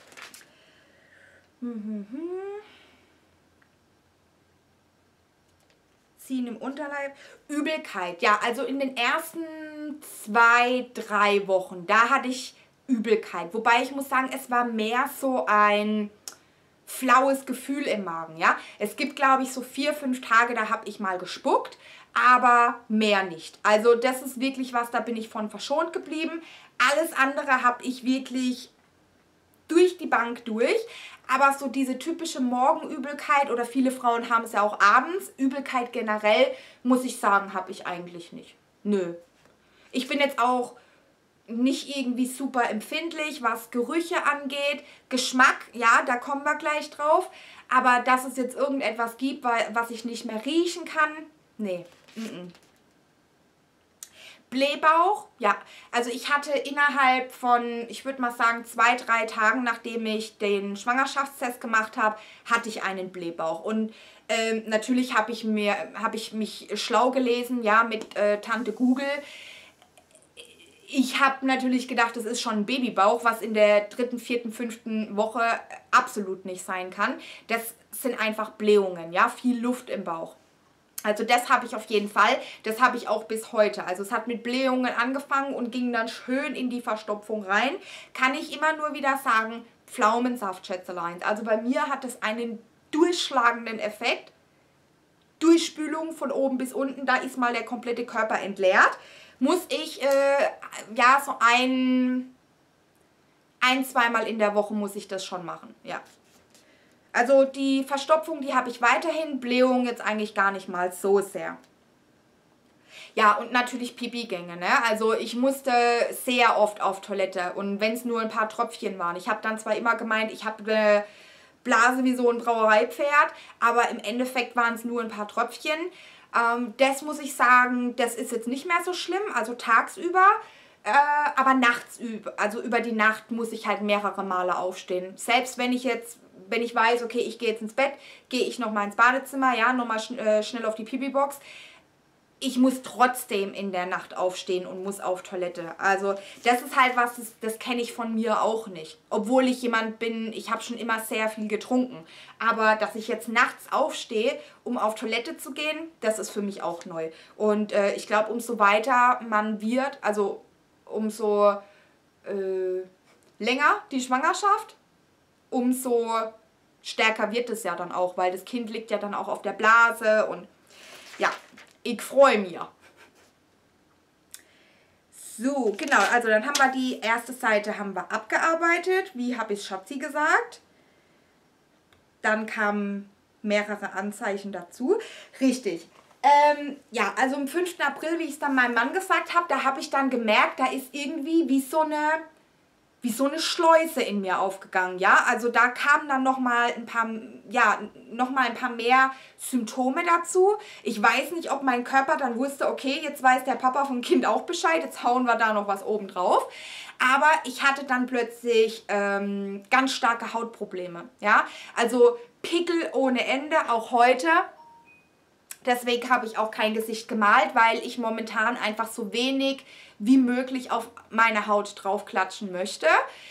Ziehen im Unterleib. Übelkeit. Ja, also in den ersten 2, 3 Wochen, da hatte ich Übelkeit. Wobei ich muss sagen, es war mehr so ein flaues Gefühl im Magen, ja. Es gibt, glaube ich, so 4, 5 Tage, da habe ich mal gespuckt, aber mehr nicht. Also das ist wirklich was, da bin ich von verschont geblieben. Alles andere habe ich wirklich durch die Bank durch. Aber so diese typische Morgenübelkeit oder viele Frauen haben es ja auch abends, Übelkeit generell, muss ich sagen, habe ich eigentlich nicht. Nö. Ich bin jetzt auch nicht irgendwie super empfindlich, was Gerüche angeht. Geschmack, ja, da kommen wir gleich drauf. Aber dass es jetzt irgendetwas gibt, was ich nicht mehr riechen kann, nee. Blähbauch, ja, also ich hatte innerhalb von, ich würde mal sagen, 2, 3 Tagen, nachdem ich den Schwangerschaftstest gemacht habe, hatte ich einen Blähbauch. Und natürlich habe ich mich schlau gelesen, ja, mit Tante Google. Ich habe natürlich gedacht, das ist schon ein Babybauch, was in der 3., 4., 5. Woche absolut nicht sein kann. Das sind einfach Blähungen, ja, viel Luft im Bauch. Also das habe ich auf jeden Fall, das habe ich auch bis heute. Also es hat mit Blähungen angefangen und ging dann schön in die Verstopfung rein. Kann ich immer nur wieder sagen, Pflaumensaft, Schätzelein. Also bei mir hat es einen durchschlagenden Effekt. Durchspülung von oben bis unten, da ist mal der komplette Körper entleert. Muss ich, ja, so ein, 2 Mal in der Woche muss ich das schon machen, ja. Also die Verstopfung, die habe ich weiterhin, Blähung jetzt eigentlich gar nicht mal so sehr. Ja, und natürlich Pipi-Gänge, ne? Also ich musste sehr oft auf Toilette und wenn es nur ein paar Tröpfchen waren. Ich habe dann zwar immer gemeint, ich habe eine Blase wie so ein Brauereipferd, aber im Endeffekt waren es nur ein paar Tröpfchen. Das muss ich sagen, das ist jetzt nicht mehr so schlimm, also tagsüber. Aber nachts, also über die Nacht muss ich halt mehrere Male aufstehen. Selbst wenn ich weiß, okay, ich gehe jetzt ins Bett, gehe ich nochmal ins Badezimmer, ja, nochmal schnell auf die Pipi-Box. Ich muss trotzdem in der Nacht aufstehen und muss auf Toilette. Also das ist halt was, das kenne ich von mir auch nicht. Obwohl ich jemand bin, ich habe schon immer sehr viel getrunken. Aber dass ich jetzt nachts aufstehe, um auf Toilette zu gehen, das ist für mich auch neu. Und ich glaube, umso weiter man wird, also umso länger die Schwangerschaft, umso stärker wird es ja dann auch, weil das Kind liegt ja dann auch auf der Blase und ja, ich freue mich. So, genau, also dann haben wir die erste Seite haben wir abgearbeitet, wie habe ich Schatzi gesagt. Dann kamen mehrere Anzeichen dazu. Richtig. Ja, also am 5. April, wie ich es dann meinem Mann gesagt habe, da habe ich dann gemerkt, da ist irgendwie wie so eine wie so eine Schleuse in mir aufgegangen, ja. Also da kamen dann nochmal ein paar mehr Symptome dazu. Ich weiß nicht, ob mein Körper dann wusste, okay, jetzt weiß der Papa vom Kind auch Bescheid, jetzt hauen wir da noch was oben drauf. Aber ich hatte dann plötzlich ganz starke Hautprobleme, ja. Also Pickel ohne Ende, auch heute. Deswegen habe ich auch kein Gesicht gemalt, weil ich momentan einfach so wenig wie möglich auf meine Haut draufklatschen möchte.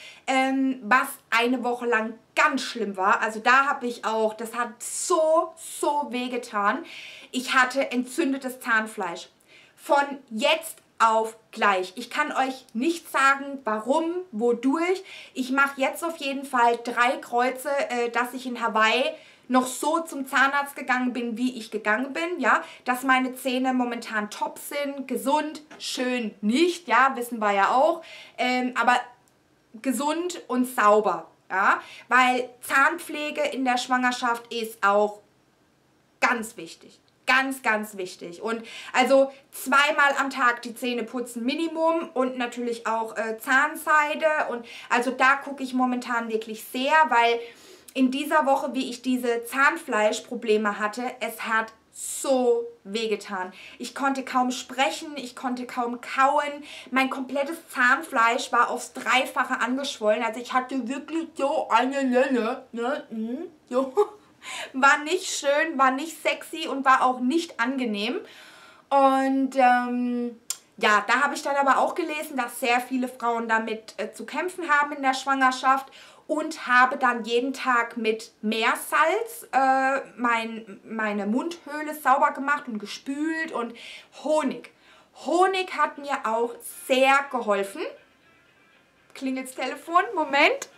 Was eine Woche lang ganz schlimm war. Also da habe ich auch, das hat so wehgetan. Ich hatte entzündetes Zahnfleisch. Von jetzt auf gleich. Ich kann euch nicht sagen, warum, wodurch. Ich mache jetzt auf jeden Fall 3 Kreuze, dass ich in Hawaii noch so zum Zahnarzt gegangen bin, wie ich gegangen bin, ja, dass meine Zähne momentan top sind, gesund, schön nicht, ja, wissen wir ja auch, aber gesund und sauber, ja, weil Zahnpflege in der Schwangerschaft ist auch ganz wichtig. Ganz wichtig. Und also 2-mal am Tag die Zähne putzen Minimum und natürlich auch Zahnseide. Und also da gucke ich momentan wirklich sehr, weil in dieser Woche, wie ich diese Zahnfleischprobleme hatte, es hat so wehgetan. Ich konnte kaum sprechen, ich konnte kaum kauen. Mein komplettes Zahnfleisch war aufs Dreifache angeschwollen. Also ich hatte wirklich so eine Lelle. Ne? So. War nicht schön, war nicht sexy und war auch nicht angenehm. Und ja, da habe ich dann aber auch gelesen, dass sehr viele Frauen damit zu kämpfen haben in der Schwangerschaft. Und habe dann jeden Tag mit Meersalz meine Mundhöhle sauber gemacht und gespült und Honig. Honig hat mir auch sehr geholfen. Klingelt's Telefon, Moment.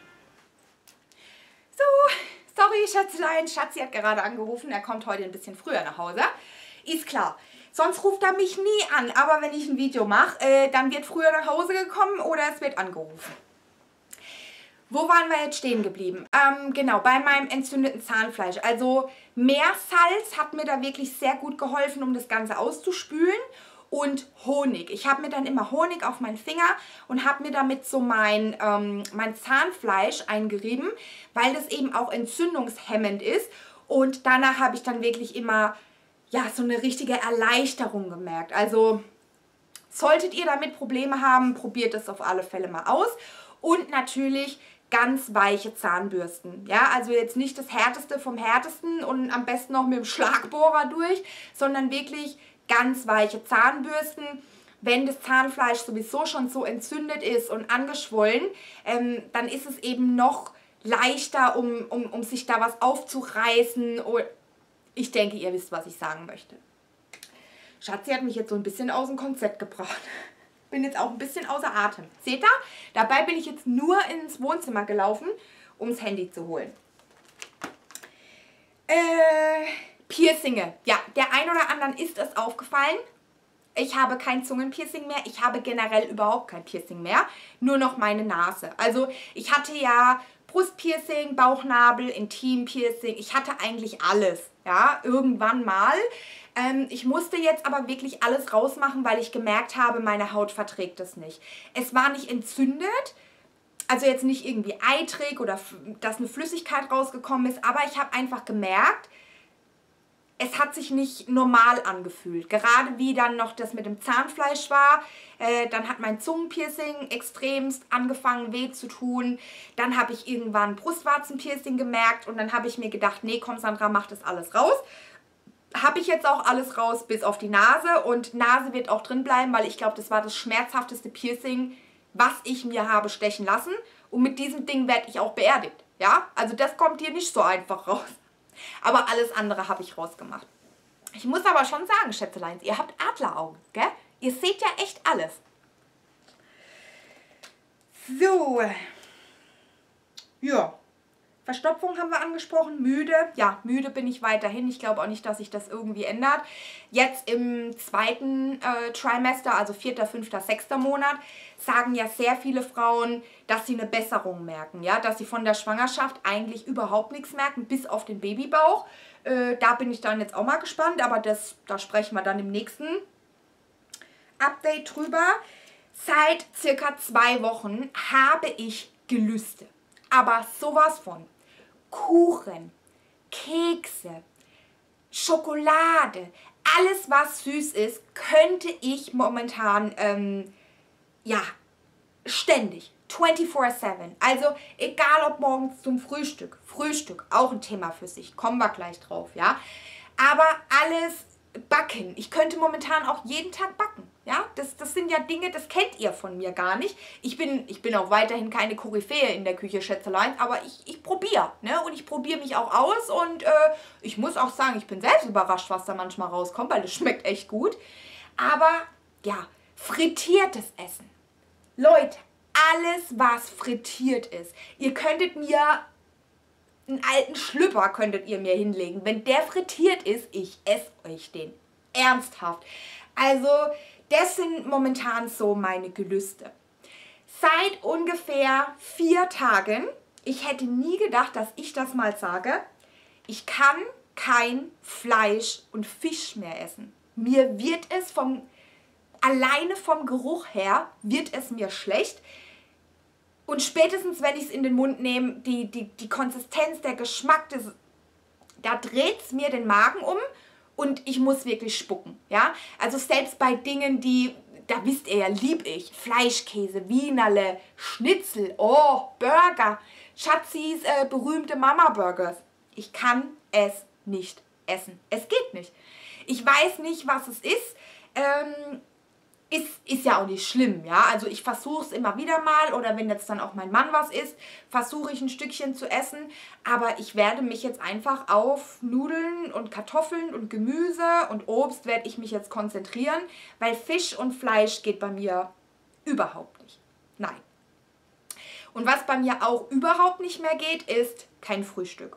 So, sorry Schätzlein, Schatzi hat gerade angerufen, er kommt heute ein bisschen früher nach Hause. Ist klar. Sonst ruft er mich nie an, aber wenn ich ein Video mache, dann wird früher nach Hause gekommen oder es wird angerufen. Wo waren wir jetzt stehen geblieben? Genau, bei meinem entzündeten Zahnfleisch. Also Meersalz hat mir da wirklich sehr gut geholfen, um das Ganze auszuspülen. Und Honig. Ich habe mir dann immer Honig auf meinen Finger und habe mir damit so mein Zahnfleisch eingerieben, weil das eben auch entzündungshemmend ist. Und danach habe ich dann wirklich immer ja, so eine richtige Erleichterung gemerkt. Also solltet ihr damit Probleme haben, probiert es auf alle Fälle mal aus. Und natürlich ganz weiche Zahnbürsten. Ja, also jetzt nicht das Härteste vom Härtesten und am besten noch mit dem Schlagbohrer durch, sondern wirklich ganz weiche Zahnbürsten. Wenn das Zahnfleisch sowieso schon so entzündet ist und angeschwollen, dann ist es eben noch leichter, um sich da was aufzureißen. Ich denke, ihr wisst, was ich sagen möchte. Schatzi hat mich jetzt so ein bisschen aus dem Konzept gebracht. Bin jetzt auch ein bisschen außer Atem. Seht ihr? Dabei bin ich jetzt nur ins Wohnzimmer gelaufen, um das Handy zu holen. Piercinge. Ja, der ein oder anderen ist es aufgefallen. Ich habe kein Zungenpiercing mehr. Ich habe generell überhaupt kein Piercing mehr. Nur noch meine Nase. Also ich hatte ja Brustpiercing, Bauchnabel, Intimpiercing. Ich hatte eigentlich alles. Ja, irgendwann mal. Ich musste jetzt aber wirklich alles rausmachen, weil ich gemerkt habe, meine Haut verträgt es nicht. Es war nicht entzündet, also jetzt nicht irgendwie eitrig oder dass eine Flüssigkeit rausgekommen ist, aber ich habe einfach gemerkt, es hat sich nicht normal angefühlt. Gerade wie dann noch das mit dem Zahnfleisch war, dann hat mein Zungenpiercing extremst angefangen weh zu tun. Dann habe ich irgendwann Brustwarzenpiercing gemerkt und dann habe ich mir gedacht, nee, komm Sandra, mach das alles raus. Habe ich jetzt auch alles raus, bis auf die Nase. Und Nase wird auch drin bleiben, weil ich glaube, das war das schmerzhafteste Piercing, was ich mir habe stechen lassen. Und mit diesem Ding werde ich auch beerdigt. Ja, also das kommt hier nicht so einfach raus. Aber alles andere habe ich rausgemacht. Ich muss aber schon sagen, Schätzeleins, ihr habt Adleraugen, gell? Ihr seht ja echt alles. So. Ja. Verstopfung haben wir angesprochen, müde. Ja, müde bin ich weiterhin. Ich glaube auch nicht, dass sich das irgendwie ändert. Jetzt im zweiten Trimester, also 4., 5., 6. Monat, sagen ja sehr viele Frauen, dass sie eine Besserung merken. Ja, dass sie von der Schwangerschaft eigentlich überhaupt nichts merken, bis auf den Babybauch. Da bin ich dann jetzt auch mal gespannt, aber da sprechen wir dann im nächsten Update drüber. Seit circa 2 Wochen habe ich Gelüste, aber sowas von Kuchen, Kekse, Schokolade, alles was süß ist, könnte ich momentan, ja, ständig, 24/7. Also egal ob morgens zum Frühstück, auch ein Thema für sich, kommen wir gleich drauf, ja. Aber alles backen, ich könnte momentan auch jeden Tag backen, ja. Das sind ja Dinge, das kennt ihr von mir gar nicht. Ich bin auch weiterhin keine Koryphäe in der Küche, Schätzelein, aber ich probiere, ne? Und ich probiere mich auch aus und ich muss auch sagen, ich bin selbst überrascht, was da manchmal rauskommt, weil es schmeckt echt gut. Aber ja, frittiertes Essen. Leute, alles was frittiert ist, ihr könntet mir einen alten Schlüpper könntet ihr mir hinlegen. Wenn der frittiert ist, ich esse euch den. Ernsthaft. Also, das sind momentan so meine Gelüste. Seit ungefähr 4 Tagen, ich hätte nie gedacht, dass ich das mal sage, ich kann kein Fleisch und Fisch mehr essen. Mir wird es alleine vom Geruch her, wird es mir schlecht. Und spätestens, wenn ich es in den Mund nehme, die Konsistenz, der Geschmack, da dreht es mir den Magen um und ich muss wirklich spucken. Ja? Also selbst bei Dingen, da wisst ihr ja, lieb ich. Fleischkäse, Wienerle, Schnitzel, oh, Burger, Schatzis berühmte Mama-Burgers. Ich kann es nicht essen. Es geht nicht. Ich weiß nicht, was es ist. Ist ja auch nicht schlimm, ja, also ich versuche es immer wieder mal oder wenn jetzt dann auch mein Mann was isst, versuche ich ein Stückchen zu essen, aber ich werde mich jetzt einfach auf Nudeln und Kartoffeln und Gemüse und Obst werde ich mich jetzt konzentrieren, weil Fisch und Fleisch geht bei mir überhaupt nicht, nein. Und was bei mir auch überhaupt nicht mehr geht, ist kein Frühstück.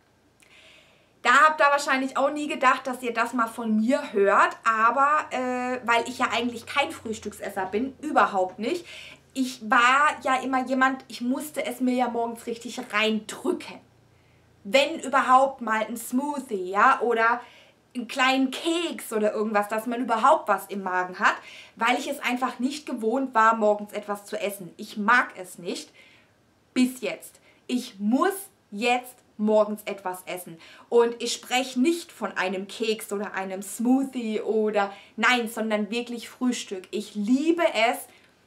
Da habt ihr wahrscheinlich auch nie gedacht, dass ihr das mal von mir hört, aber weil ich ja eigentlich kein Frühstücksesser bin, überhaupt nicht. Ich war ja immer jemand, ich musste es mir ja morgens richtig reindrücken. Wenn überhaupt mal ein Smoothie, ja, oder einen kleinen Keks oder irgendwas, dass man überhaupt was im Magen hat, weil ich es einfach nicht gewohnt war, morgens etwas zu essen. Ich mag es nicht, bis jetzt. Ich muss jetzt morgens etwas essen. Und ich spreche nicht von einem Keks oder einem Smoothie oder nein, sondern wirklich Frühstück. Ich liebe es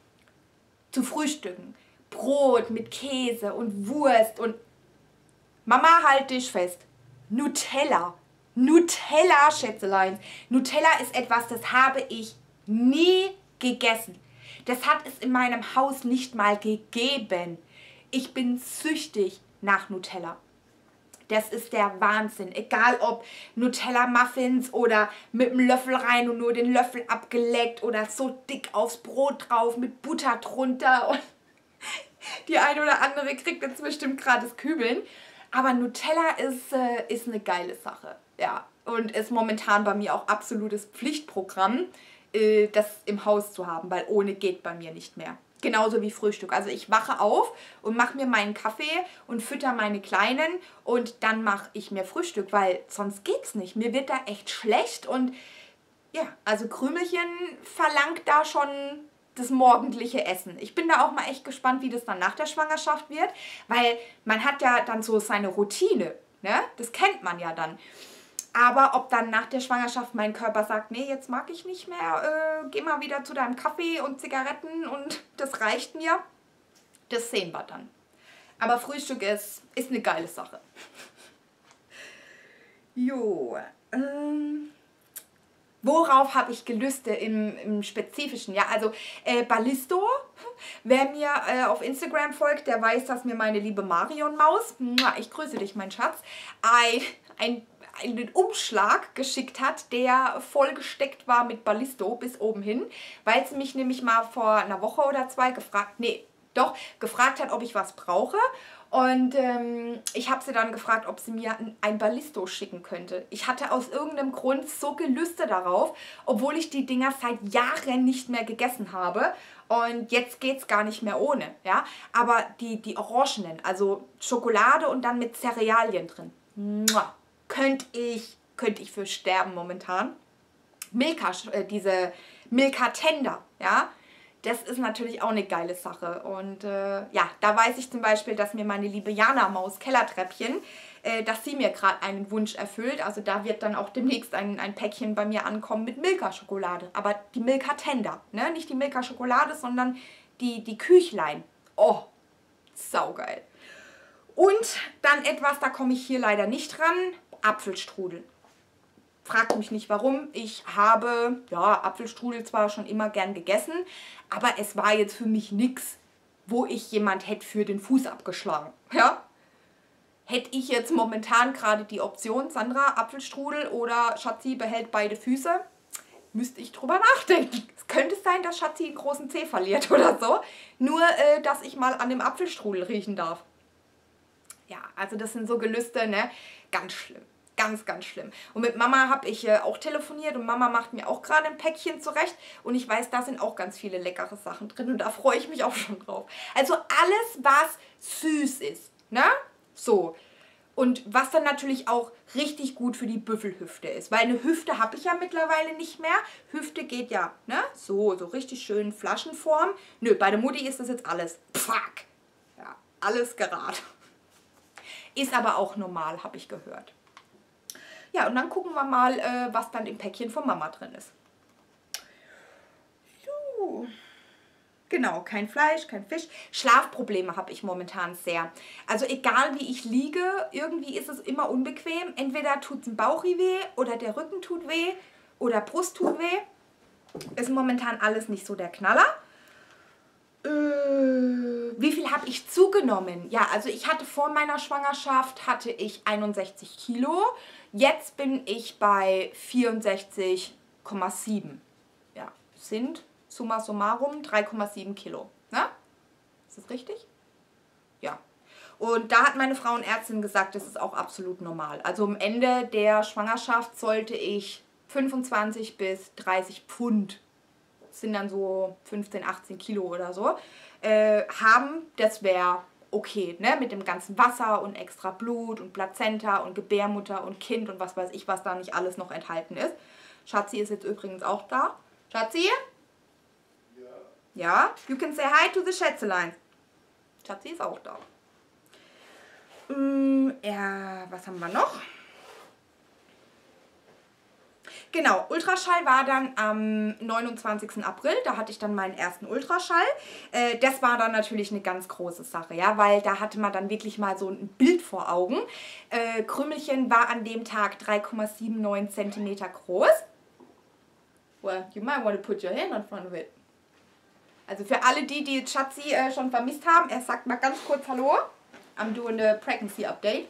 zu frühstücken. Brot mit Käse und Wurst und Mama, halt dich fest. Nutella. Nutella, Schätzelein. Nutella ist etwas, das habe ich nie gegessen. Das hat es in meinem Haus nicht mal gegeben. Ich bin süchtig nach Nutella. Das ist der Wahnsinn. Egal ob Nutella-Muffins oder mit einem Löffel rein und nur den Löffel abgeleckt oder so dick aufs Brot drauf mit Butter drunter. Und die eine oder andere kriegt jetzt bestimmt gerade das Kübeln. Aber Nutella ist eine geile Sache. Ja. Und ist momentan bei mir auch absolutes Pflichtprogramm, das im Haus zu haben, weil ohne geht bei mir nicht mehr. Genauso wie Frühstück. Also ich wache auf und mache mir meinen Kaffee und fütter meine Kleinen und dann mache ich mir Frühstück, weil sonst geht's nicht. Mir wird da echt schlecht und ja, also Krümelchen verlangt da schon das morgendliche Essen. Ich bin da auch mal echt gespannt, wie das dann nach der Schwangerschaft wird, weil man hat ja dann so seine Routine, ne? Das kennt man ja dann. Aber ob dann nach der Schwangerschaft mein Körper sagt, nee, jetzt mag ich nicht mehr, geh mal wieder zu deinem Kaffee und Zigaretten und das reicht mir, das sehen wir dann. Aber Frühstück ist eine geile Sache. Jo, worauf habe ich Gelüste im Spezifischen? Ja, also Ballisto, wer mir auf Instagram folgt, der weiß, dass mir meine liebe Marion-Maus, ich grüße dich, mein Schatz, einen Umschlag geschickt hat, der vollgesteckt war mit Ballisto bis oben hin, weil sie mich nämlich mal vor einer Woche oder 2 gefragt hat, ob ich was brauche. Und ich habe sie dann gefragt, ob sie mir ein Ballisto schicken könnte. Ich hatte aus irgendeinem Grund so Gelüste darauf, obwohl ich die Dinger seit Jahren nicht mehr gegessen habe. Und jetzt geht es gar nicht mehr ohne. Ja? Aber die Orangenen, also Schokolade und dann mit Cerealien drin. Mua. Könnte ich für sterben momentan. Milka, diese Milka Tender, ja, das ist natürlich auch eine geile Sache. Und ja, da weiß ich zum Beispiel, dass mir meine liebe Jana Maus Kellertreppchen, dass sie mir gerade einen Wunsch erfüllt. Also da wird dann auch demnächst ein Päckchen bei mir ankommen mit Milka-Schokolade. Aber die Milka Tender, ne? Nicht die Milka-Schokolade, sondern die Küchlein. Oh, saugeil. Und dann etwas, da komme ich hier leider nicht dran, Apfelstrudel. Fragt mich nicht warum. Ich habe ja Apfelstrudel zwar schon immer gern gegessen, aber es war jetzt für mich nichts, wo ich jemand hätte für den Fuß abgeschlagen. Ja? Hätte ich jetzt momentan gerade die Option, Sandra, Apfelstrudel oder Schatzi behält beide Füße, müsste ich drüber nachdenken. Es könnte sein, dass Schatzi einen großen Zeh verliert oder so. Nur, dass ich mal an dem Apfelstrudel riechen darf. Ja, also das sind so Gelüste, ne? Ganz schlimm. Ganz, ganz schlimm. Und mit Mama habe ich auch telefoniert und Mama macht mir auch gerade ein Päckchen zurecht. Und ich weiß, da sind auch ganz viele leckere Sachen drin und da freue ich mich auch schon drauf. Also alles, was süß ist, ne? So. Und was dann natürlich auch richtig gut für die Büffelhüfte ist. Weil eine Hüfte habe ich ja mittlerweile nicht mehr. Hüfte geht ja, ne? So richtig schön Flaschenform. Nö, bei der Mutti ist das jetzt alles. Pfack. Ja, alles gerade. Ist aber auch normal, habe ich gehört. Ja, und dann gucken wir mal, was dann im Päckchen von Mama drin ist. So. Genau, kein Fleisch, kein Fisch. Schlafprobleme habe ich momentan sehr. Also egal wie ich liege, irgendwie ist es immer unbequem. Entweder tut es im Bauch weh oder der Rücken tut weh oder Brust tut weh. Ist momentan alles nicht so der Knaller. Wie viel habe ich zugenommen? Ja, also ich hatte vor meiner Schwangerschaft hatte ich 61 Kilo. Jetzt bin ich bei 64,7. Ja, sind summa summarum 3,7 Kilo. Ne? Ist das richtig? Ja. Und da hat meine Frauenärztin gesagt, das ist auch absolut normal. Also am Ende der Schwangerschaft sollte ich 25 bis 30 Pfund, das sind dann so 15, 18 Kilo oder so, haben. Das wäre okay, ne? Mit dem ganzen Wasser und extra Blut und Plazenta und Gebärmutter und Kind und was weiß ich, was da nicht alles noch enthalten ist. Schatzi ist jetzt übrigens auch da. Schatzi? Ja. Ja, you can say hi to the Schätzelein. Schatzi ist auch da. Ja, was haben wir noch? Genau, Ultraschall war dann am 29. April, da hatte ich dann meinen ersten Ultraschall. Das war dann natürlich eine ganz große Sache, ja, weil da hatte man dann wirklich mal so ein Bild vor Augen. Krümmelchen war an dem Tag 3,79 cm groß. Well, you might want to put your hand in front of it. Also für alle die jetzt Schatzi schon vermisst haben, er sagt mal ganz kurz Hallo. I'm doing the pregnancy update.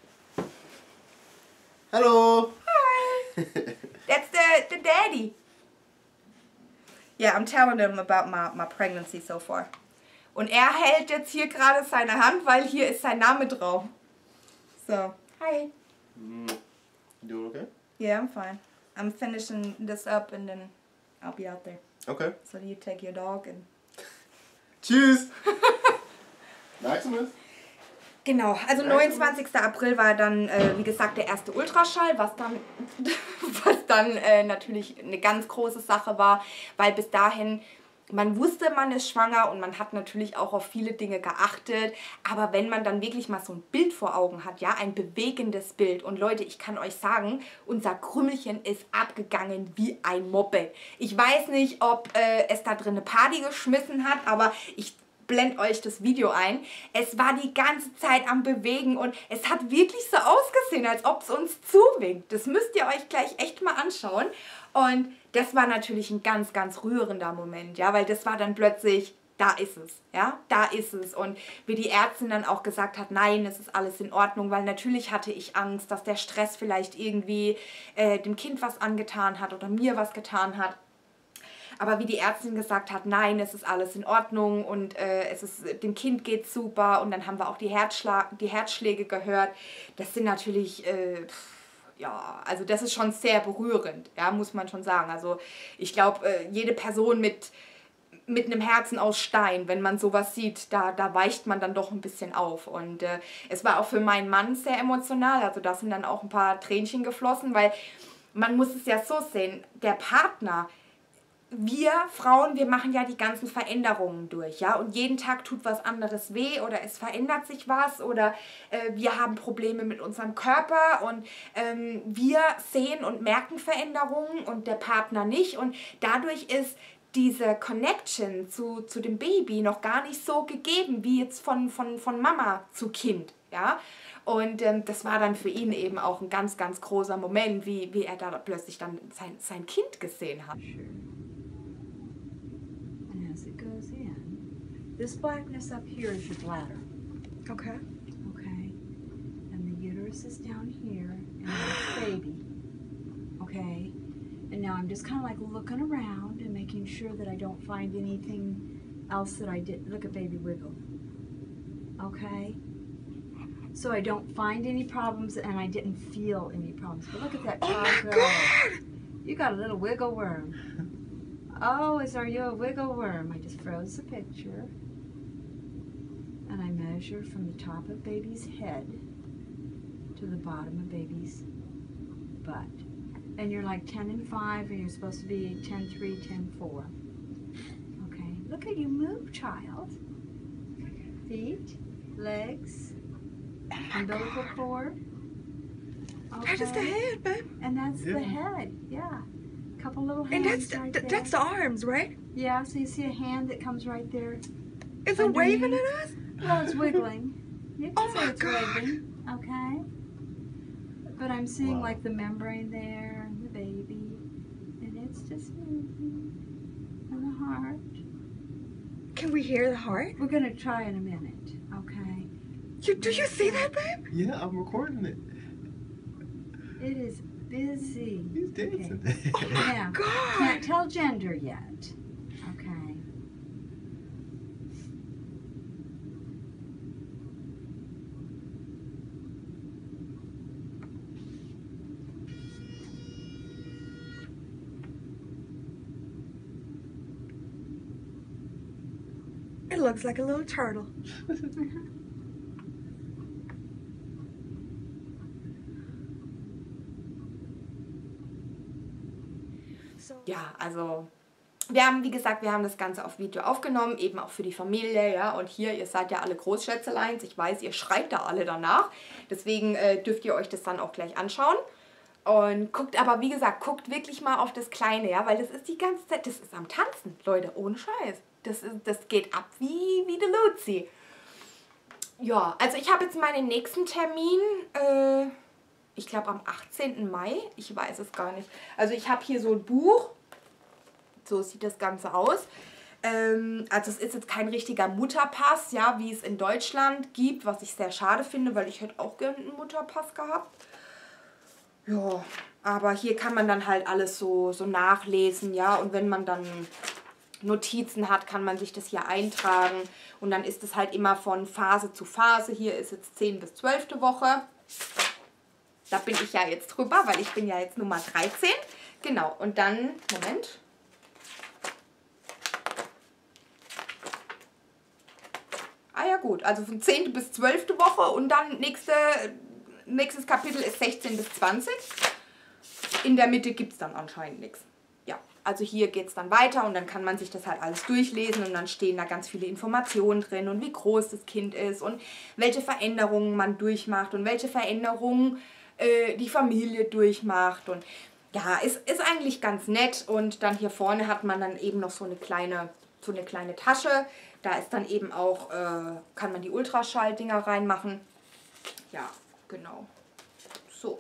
Hallo. Hi. That's the daddy. Yeah, I'm telling them about my pregnancy so far. Und er hält jetzt hier gerade seine Hand, weil hier ist sein Name drauf. So, hi. You doing okay? Yeah, I'm fine. I'm finishing this up and then I'll be out there. Okay. So you take your dog and... Tschüss. Maximus. Genau, also 29. April war dann, wie gesagt, der erste Ultraschall, was dann natürlich eine ganz große Sache war, weil bis dahin, man wusste, man ist schwanger und man hat natürlich auch auf viele Dinge geachtet, aber wenn man dann wirklich mal so ein Bild vor Augen hat, ja, ein bewegendes Bild, und Leute, ich kann euch sagen, unser Krümmelchen ist abgegangen wie ein Moped. Ich weiß nicht, ob es da drin eine Party geschmissen hat, aber ich blend euch das Video ein. Es war die ganze Zeit am Bewegen und es hat wirklich so ausgesehen, als ob es uns zuwinkt. Das müsst ihr euch gleich echt mal anschauen. Und das war natürlich ein ganz, ganz rührender Moment, ja, weil das war dann plötzlich, da ist es, ja, da ist es. Und wie die Ärztin dann auch gesagt hat, nein, es ist alles in Ordnung, weil natürlich hatte ich Angst, dass der Stress vielleicht irgendwie dem Kind was angetan hat oder mir was getan hat. Aber wie die Ärztin gesagt hat, nein, es ist alles in Ordnung und dem Kind geht's super. Und dann haben wir auch die Herzschläge gehört. Das sind natürlich, ja, also das ist schon sehr berührend, ja, muss man schon sagen. Also ich glaube, jede Person mit einem Herzen aus Stein, wenn man sowas sieht, da weicht man dann doch ein bisschen auf. Und es war auch für meinen Mann sehr emotional. Also da sind dann auch ein paar Tränchen geflossen, weil man muss es ja so sehen, der Partner, wir Frauen, wir machen ja die ganzen Veränderungen durch, ja, und jeden Tag tut was anderes weh oder es verändert sich was oder wir haben Probleme mit unserem Körper und wir sehen und merken Veränderungen und der Partner nicht und dadurch ist diese Connection zu dem Baby noch gar nicht so gegeben wie jetzt von Mama zu Kind, ja. Und das war dann für ihn eben auch ein ganz, ganz großer Moment, wie er da plötzlich dann sein Kind gesehen hat. And as it goes in, this blackness up here is your bladder. Okay. Okay? And the uterus is down here, and that's baby. Okay? And now I'm just kind of like looking around and making sure that I don't find anything else that I did. Look at baby wiggle. Okay? So I don't find any problems and I didn't feel any problems. But look at that child go. You got a little wiggle worm. Oh, are you a wiggle worm? I just froze the picture. And I measure from the top of baby's head to the bottom of baby's butt. And you're like 10 and 5 and you're supposed to be 10, 3, 10, 4. Okay, look at you move, child. Feet, legs, umbilical cord. Okay. That is the head, babe. And that's the head, yeah. Couple little And hands right there. that's the arms, right? Yeah, so you see a hand that comes right there. Is it waving at us? Well, it's wiggling. You can Oh say my it's God. wiggling, okay? But I'm seeing Wow. like the membrane there and the baby, and it's just moving. And the heart. Can we hear the heart? We're gonna try in a minute, okay? Do you see that, babe? Yeah, I'm recording it. It is busy. He's dancing. Now, God. can't tell gender yet, okay? It looks like a little turtle. Ja, also wir haben, wie gesagt, wir haben das Ganze auf Video aufgenommen, eben auch für die Familie, ja, und hier, ihr seid ja alle Großschätzeleins, ich weiß, ihr schreit da alle danach, deswegen dürft ihr euch das dann auch gleich anschauen und guckt aber, wie gesagt, guckt wirklich mal auf das Kleine, ja, weil das ist die ganze Zeit, das ist am Tanzen, Leute, ohne Scheiß, das geht ab wie der Luzi. Ja, also ich habe jetzt meinen nächsten Termin, ich glaube am 18. Mai, ich weiß es gar nicht, also ich habe hier so ein Buch. So sieht das Ganze aus. Also es ist jetzt kein richtiger Mutterpass, ja, wie es in Deutschland gibt, was ich sehr schade finde, weil ich hätte auch gerne einen Mutterpass gehabt. Ja, aber hier kann man dann halt alles so nachlesen, ja, und wenn man dann Notizen hat, kann man sich das hier eintragen und dann ist es halt immer von Phase zu Phase. Hier ist jetzt 10. bis 12. Woche. Da bin ich ja jetzt drüber, weil ich bin ja jetzt Nummer 13. Genau, und dann, Moment. Ah ja gut, also von 10. bis 12. Woche und dann nächstes Kapitel ist 16 bis 20. In der Mitte gibt es dann anscheinend nichts. Ja, also hier geht es dann weiter und dann kann man sich das halt alles durchlesen und dann stehen da ganz viele Informationen drin und wie groß das Kind ist und welche Veränderungen man durchmacht und welche Veränderungen die Familie durchmacht und ja, ist eigentlich ganz nett und dann hier vorne hat man dann eben noch so eine kleine Tasche. Da ist dann eben auch, kann man die Ultraschalldinger reinmachen. Ja, genau. So.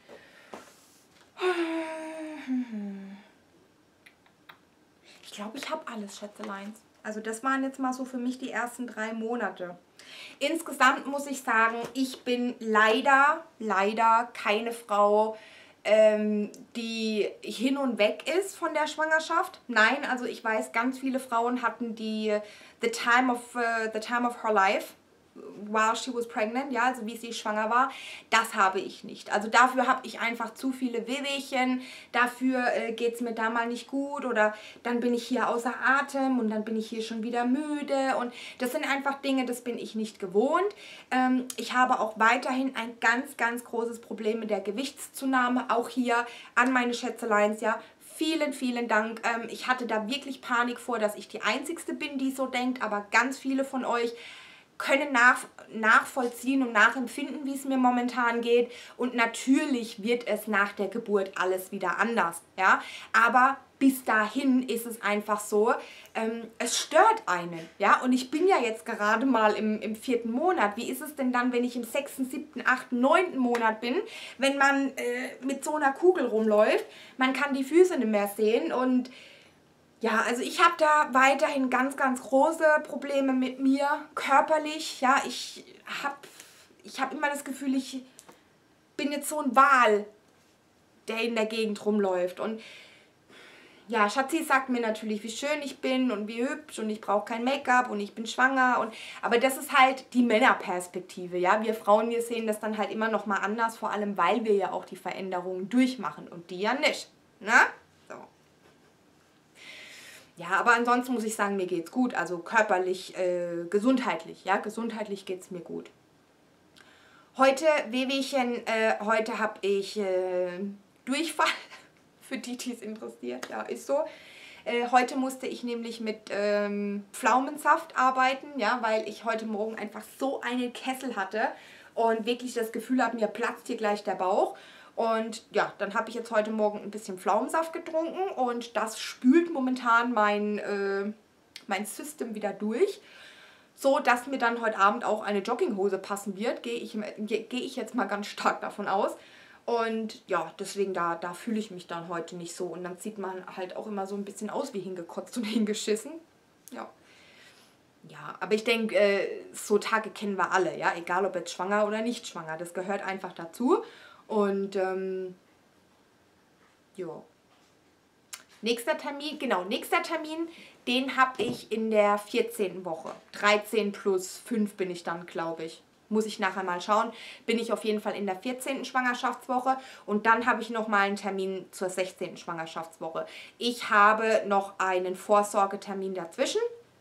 Ich glaube, ich habe alles, Schätzeleins. Also das waren jetzt mal so für mich die ersten 3 Monate. Insgesamt muss ich sagen, ich bin leider keine Frau, die hin und weg ist von der Schwangerschaft. Nein, also ich weiß, ganz viele Frauen hatten die the time of her life while she was pregnant, ja, also wie sie schwanger war. Das habe ich nicht. Also dafür habe ich einfach zu viele Wehwehchen, dafür geht es mir da mal nicht gut oder dann bin ich hier außer Atem und dann bin ich hier schon wieder müde und das sind einfach Dinge, das bin ich nicht gewohnt. Ich habe auch weiterhin ein ganz, ganz großes Problem mit der Gewichtszunahme, auch hier an meine Schätzeleins, ja. Vielen, vielen Dank. Ich hatte da wirklich Panik vor, dass ich die Einzigste bin, die so denkt, aber ganz viele von euch können nachvollziehen und nachempfinden, wie es mir momentan geht. Und natürlich wird es nach der Geburt alles wieder anders. Ja? Aber bis dahin ist es einfach so, es stört einen. Ja? Und ich bin ja jetzt gerade mal im 4. Monat. Wie ist es denn dann, wenn ich im 6., 7., 8., 9. Monat bin, wenn man mit so einer Kugel rumläuft? Man kann die Füße nicht mehr sehen und ja, also ich habe da weiterhin ganz, ganz große Probleme mit mir, körperlich. Ja, ich hab immer das Gefühl, ich bin jetzt so ein Wal, der in der Gegend rumläuft. Und ja, Schatzi sagt mir natürlich, wie schön ich bin und wie hübsch und ich brauche kein Make-up und ich bin schwanger. Aber das ist halt die Männerperspektive. Ja, wir Frauen, wir sehen das dann halt immer noch mal anders, vor allem, weil wir ja auch die Veränderungen durchmachen und die ja nicht. Ne? So. Ja, aber ansonsten muss ich sagen, mir geht's gut, also körperlich, gesundheitlich, ja, gesundheitlich geht's mir gut. Heute, Wehwehchen, heute habe ich Durchfall, für die es interessiert, ja, ist so. Heute musste ich nämlich mit Pflaumensaft arbeiten, ja, weil ich heute Morgen einfach so einen Kessel hatte und wirklich das Gefühl habe, mir platzt hier gleich der Bauch. Und ja, dann habe ich jetzt heute Morgen ein bisschen Pflaumensaft getrunken und das spült momentan mein System wieder durch, so dass mir dann heute Abend auch eine Jogginghose passen wird, gehe ich jetzt mal ganz stark davon aus. Und ja, deswegen da fühle ich mich dann heute nicht so und dann sieht man halt auch immer so ein bisschen aus wie hingekotzt und hingeschissen. Ja. Ja, aber ich denke, so Tage kennen wir alle, ja, egal ob jetzt schwanger oder nicht schwanger, das gehört einfach dazu. Und ja. Nächster Termin, den habe ich in der 14. Woche. 13 plus 5 bin ich dann, glaube ich. Muss ich nachher mal schauen. Bin ich auf jeden Fall in der 14. Schwangerschaftswoche und dann habe ich nochmal einen Termin zur 16. Schwangerschaftswoche. Ich habe noch einen Vorsorgetermin dazwischen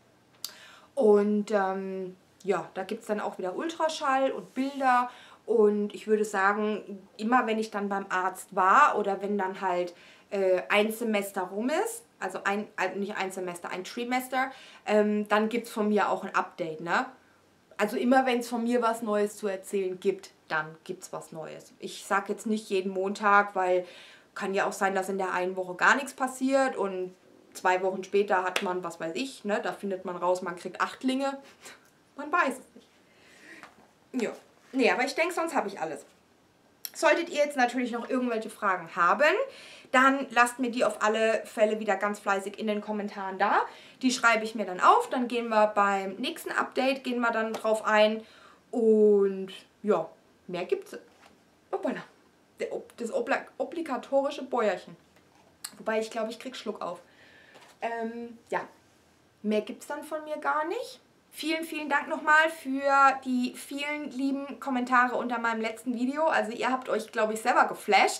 und ja, da gibt es dann auch wieder Ultraschall und Bilder. Und ich würde sagen, immer wenn ich dann beim Arzt war oder wenn dann halt ein Semester rum ist, also nicht ein Semester, ein Trimester, dann gibt es von mir auch ein Update, ne? Also immer wenn es von mir was Neues zu erzählen gibt, dann gibt es was Neues. Ich sage jetzt nicht jeden Montag, weil kann ja auch sein, dass in der einen Woche gar nichts passiert und 2 Wochen später hat man, was weiß ich, ne? Da findet man raus, man kriegt 8linge. Man weiß es nicht. Ja. Nee, aber ich denke, sonst habe ich alles. Solltet ihr jetzt natürlich noch irgendwelche Fragen haben, dann lasst mir die auf alle Fälle wieder ganz fleißig in den Kommentaren da. Die schreibe ich mir dann auf, dann gehen wir beim nächsten Update, dann drauf ein. Und ja, mehr gibt's. Hoppala. Das obligatorische Bäuerchen. Wobei ich glaube, ich krieg Schluck auf. Ja, mehr gibt's dann von mir gar nicht. Vielen, vielen Dank nochmal für die vielen lieben Kommentare unter meinem letzten Video. Also ihr habt euch, glaube ich, selber geflasht.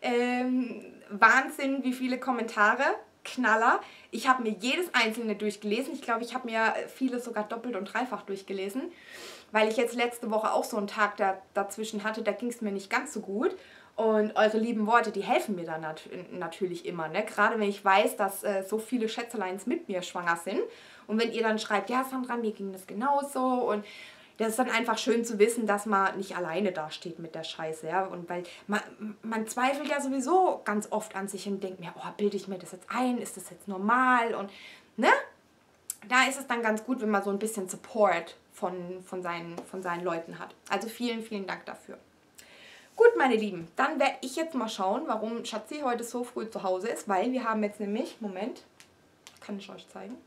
Wahnsinn, wie viele Kommentare. Knaller. Ich habe mir jedes einzelne durchgelesen. Ich glaube, ich habe mir viele sogar doppelt und dreifach durchgelesen, weil ich jetzt letzte Woche auch so einen Tag dazwischen hatte. Da ging es mir nicht ganz so gut. Und eure lieben Worte, die helfen mir dann natürlich immer. Ne? Gerade wenn ich weiß, dass so viele Schätzeleins mit mir schwanger sind. Und wenn ihr dann schreibt, ja Sandra, mir ging das genauso. Und das ist dann einfach schön zu wissen, dass man nicht alleine dasteht mit der Scheiße. Ja? Und weil man zweifelt ja sowieso ganz oft an sich und denkt mir, oh, bilde ich mir das jetzt ein? Ist das jetzt normal? Und ne? Da ist es dann ganz gut, wenn man so ein bisschen Support von seinen Leuten hat. Also vielen, vielen Dank dafür. Gut, meine Lieben, dann werde ich jetzt mal schauen, warum Schatzi heute so früh zu Hause ist, weil wir haben jetzt nämlich, Moment, kann ich euch zeigen,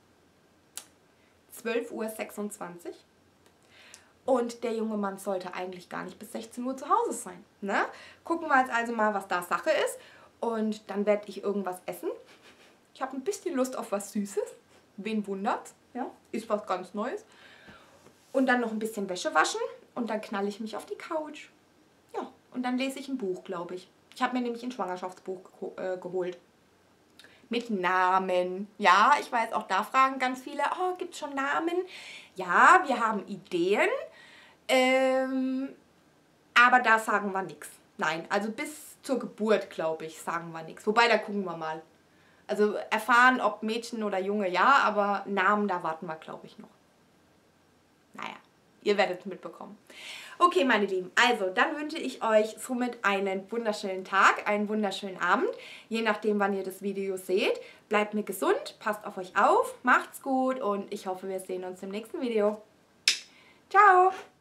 12:26 Uhr und der junge Mann sollte eigentlich gar nicht bis 16 Uhr zu Hause sein. Ne? Gucken wir jetzt also mal, was da Sache ist und dann werde ich irgendwas essen. Ich habe ein bisschen Lust auf was Süßes, wen wundert's, ja? Ist was ganz Neues. Und dann noch ein bisschen Wäsche waschen und dann knalle ich mich auf die Couch. Ja, und dann lese ich ein Buch, glaube ich. Ich habe mir nämlich ein Schwangerschaftsbuch geholt. Mit Namen. Ja, ich weiß, auch da fragen ganz viele, oh, gibt es schon Namen? Ja, wir haben Ideen, aber da sagen wir nichts. Nein, also bis zur Geburt, glaube ich, sagen wir nichts. Wobei, da gucken wir mal. Also erfahren, ob Mädchen oder Junge, ja, aber Namen, da warten wir, glaube ich, noch. Naja, ihr werdet es mitbekommen. Okay, meine Lieben, also dann wünsche ich euch somit einen wunderschönen Tag, einen wunderschönen Abend, je nachdem, wann ihr das Video seht. Bleibt mir gesund, passt auf euch auf, macht's gut und ich hoffe, wir sehen uns im nächsten Video. Ciao!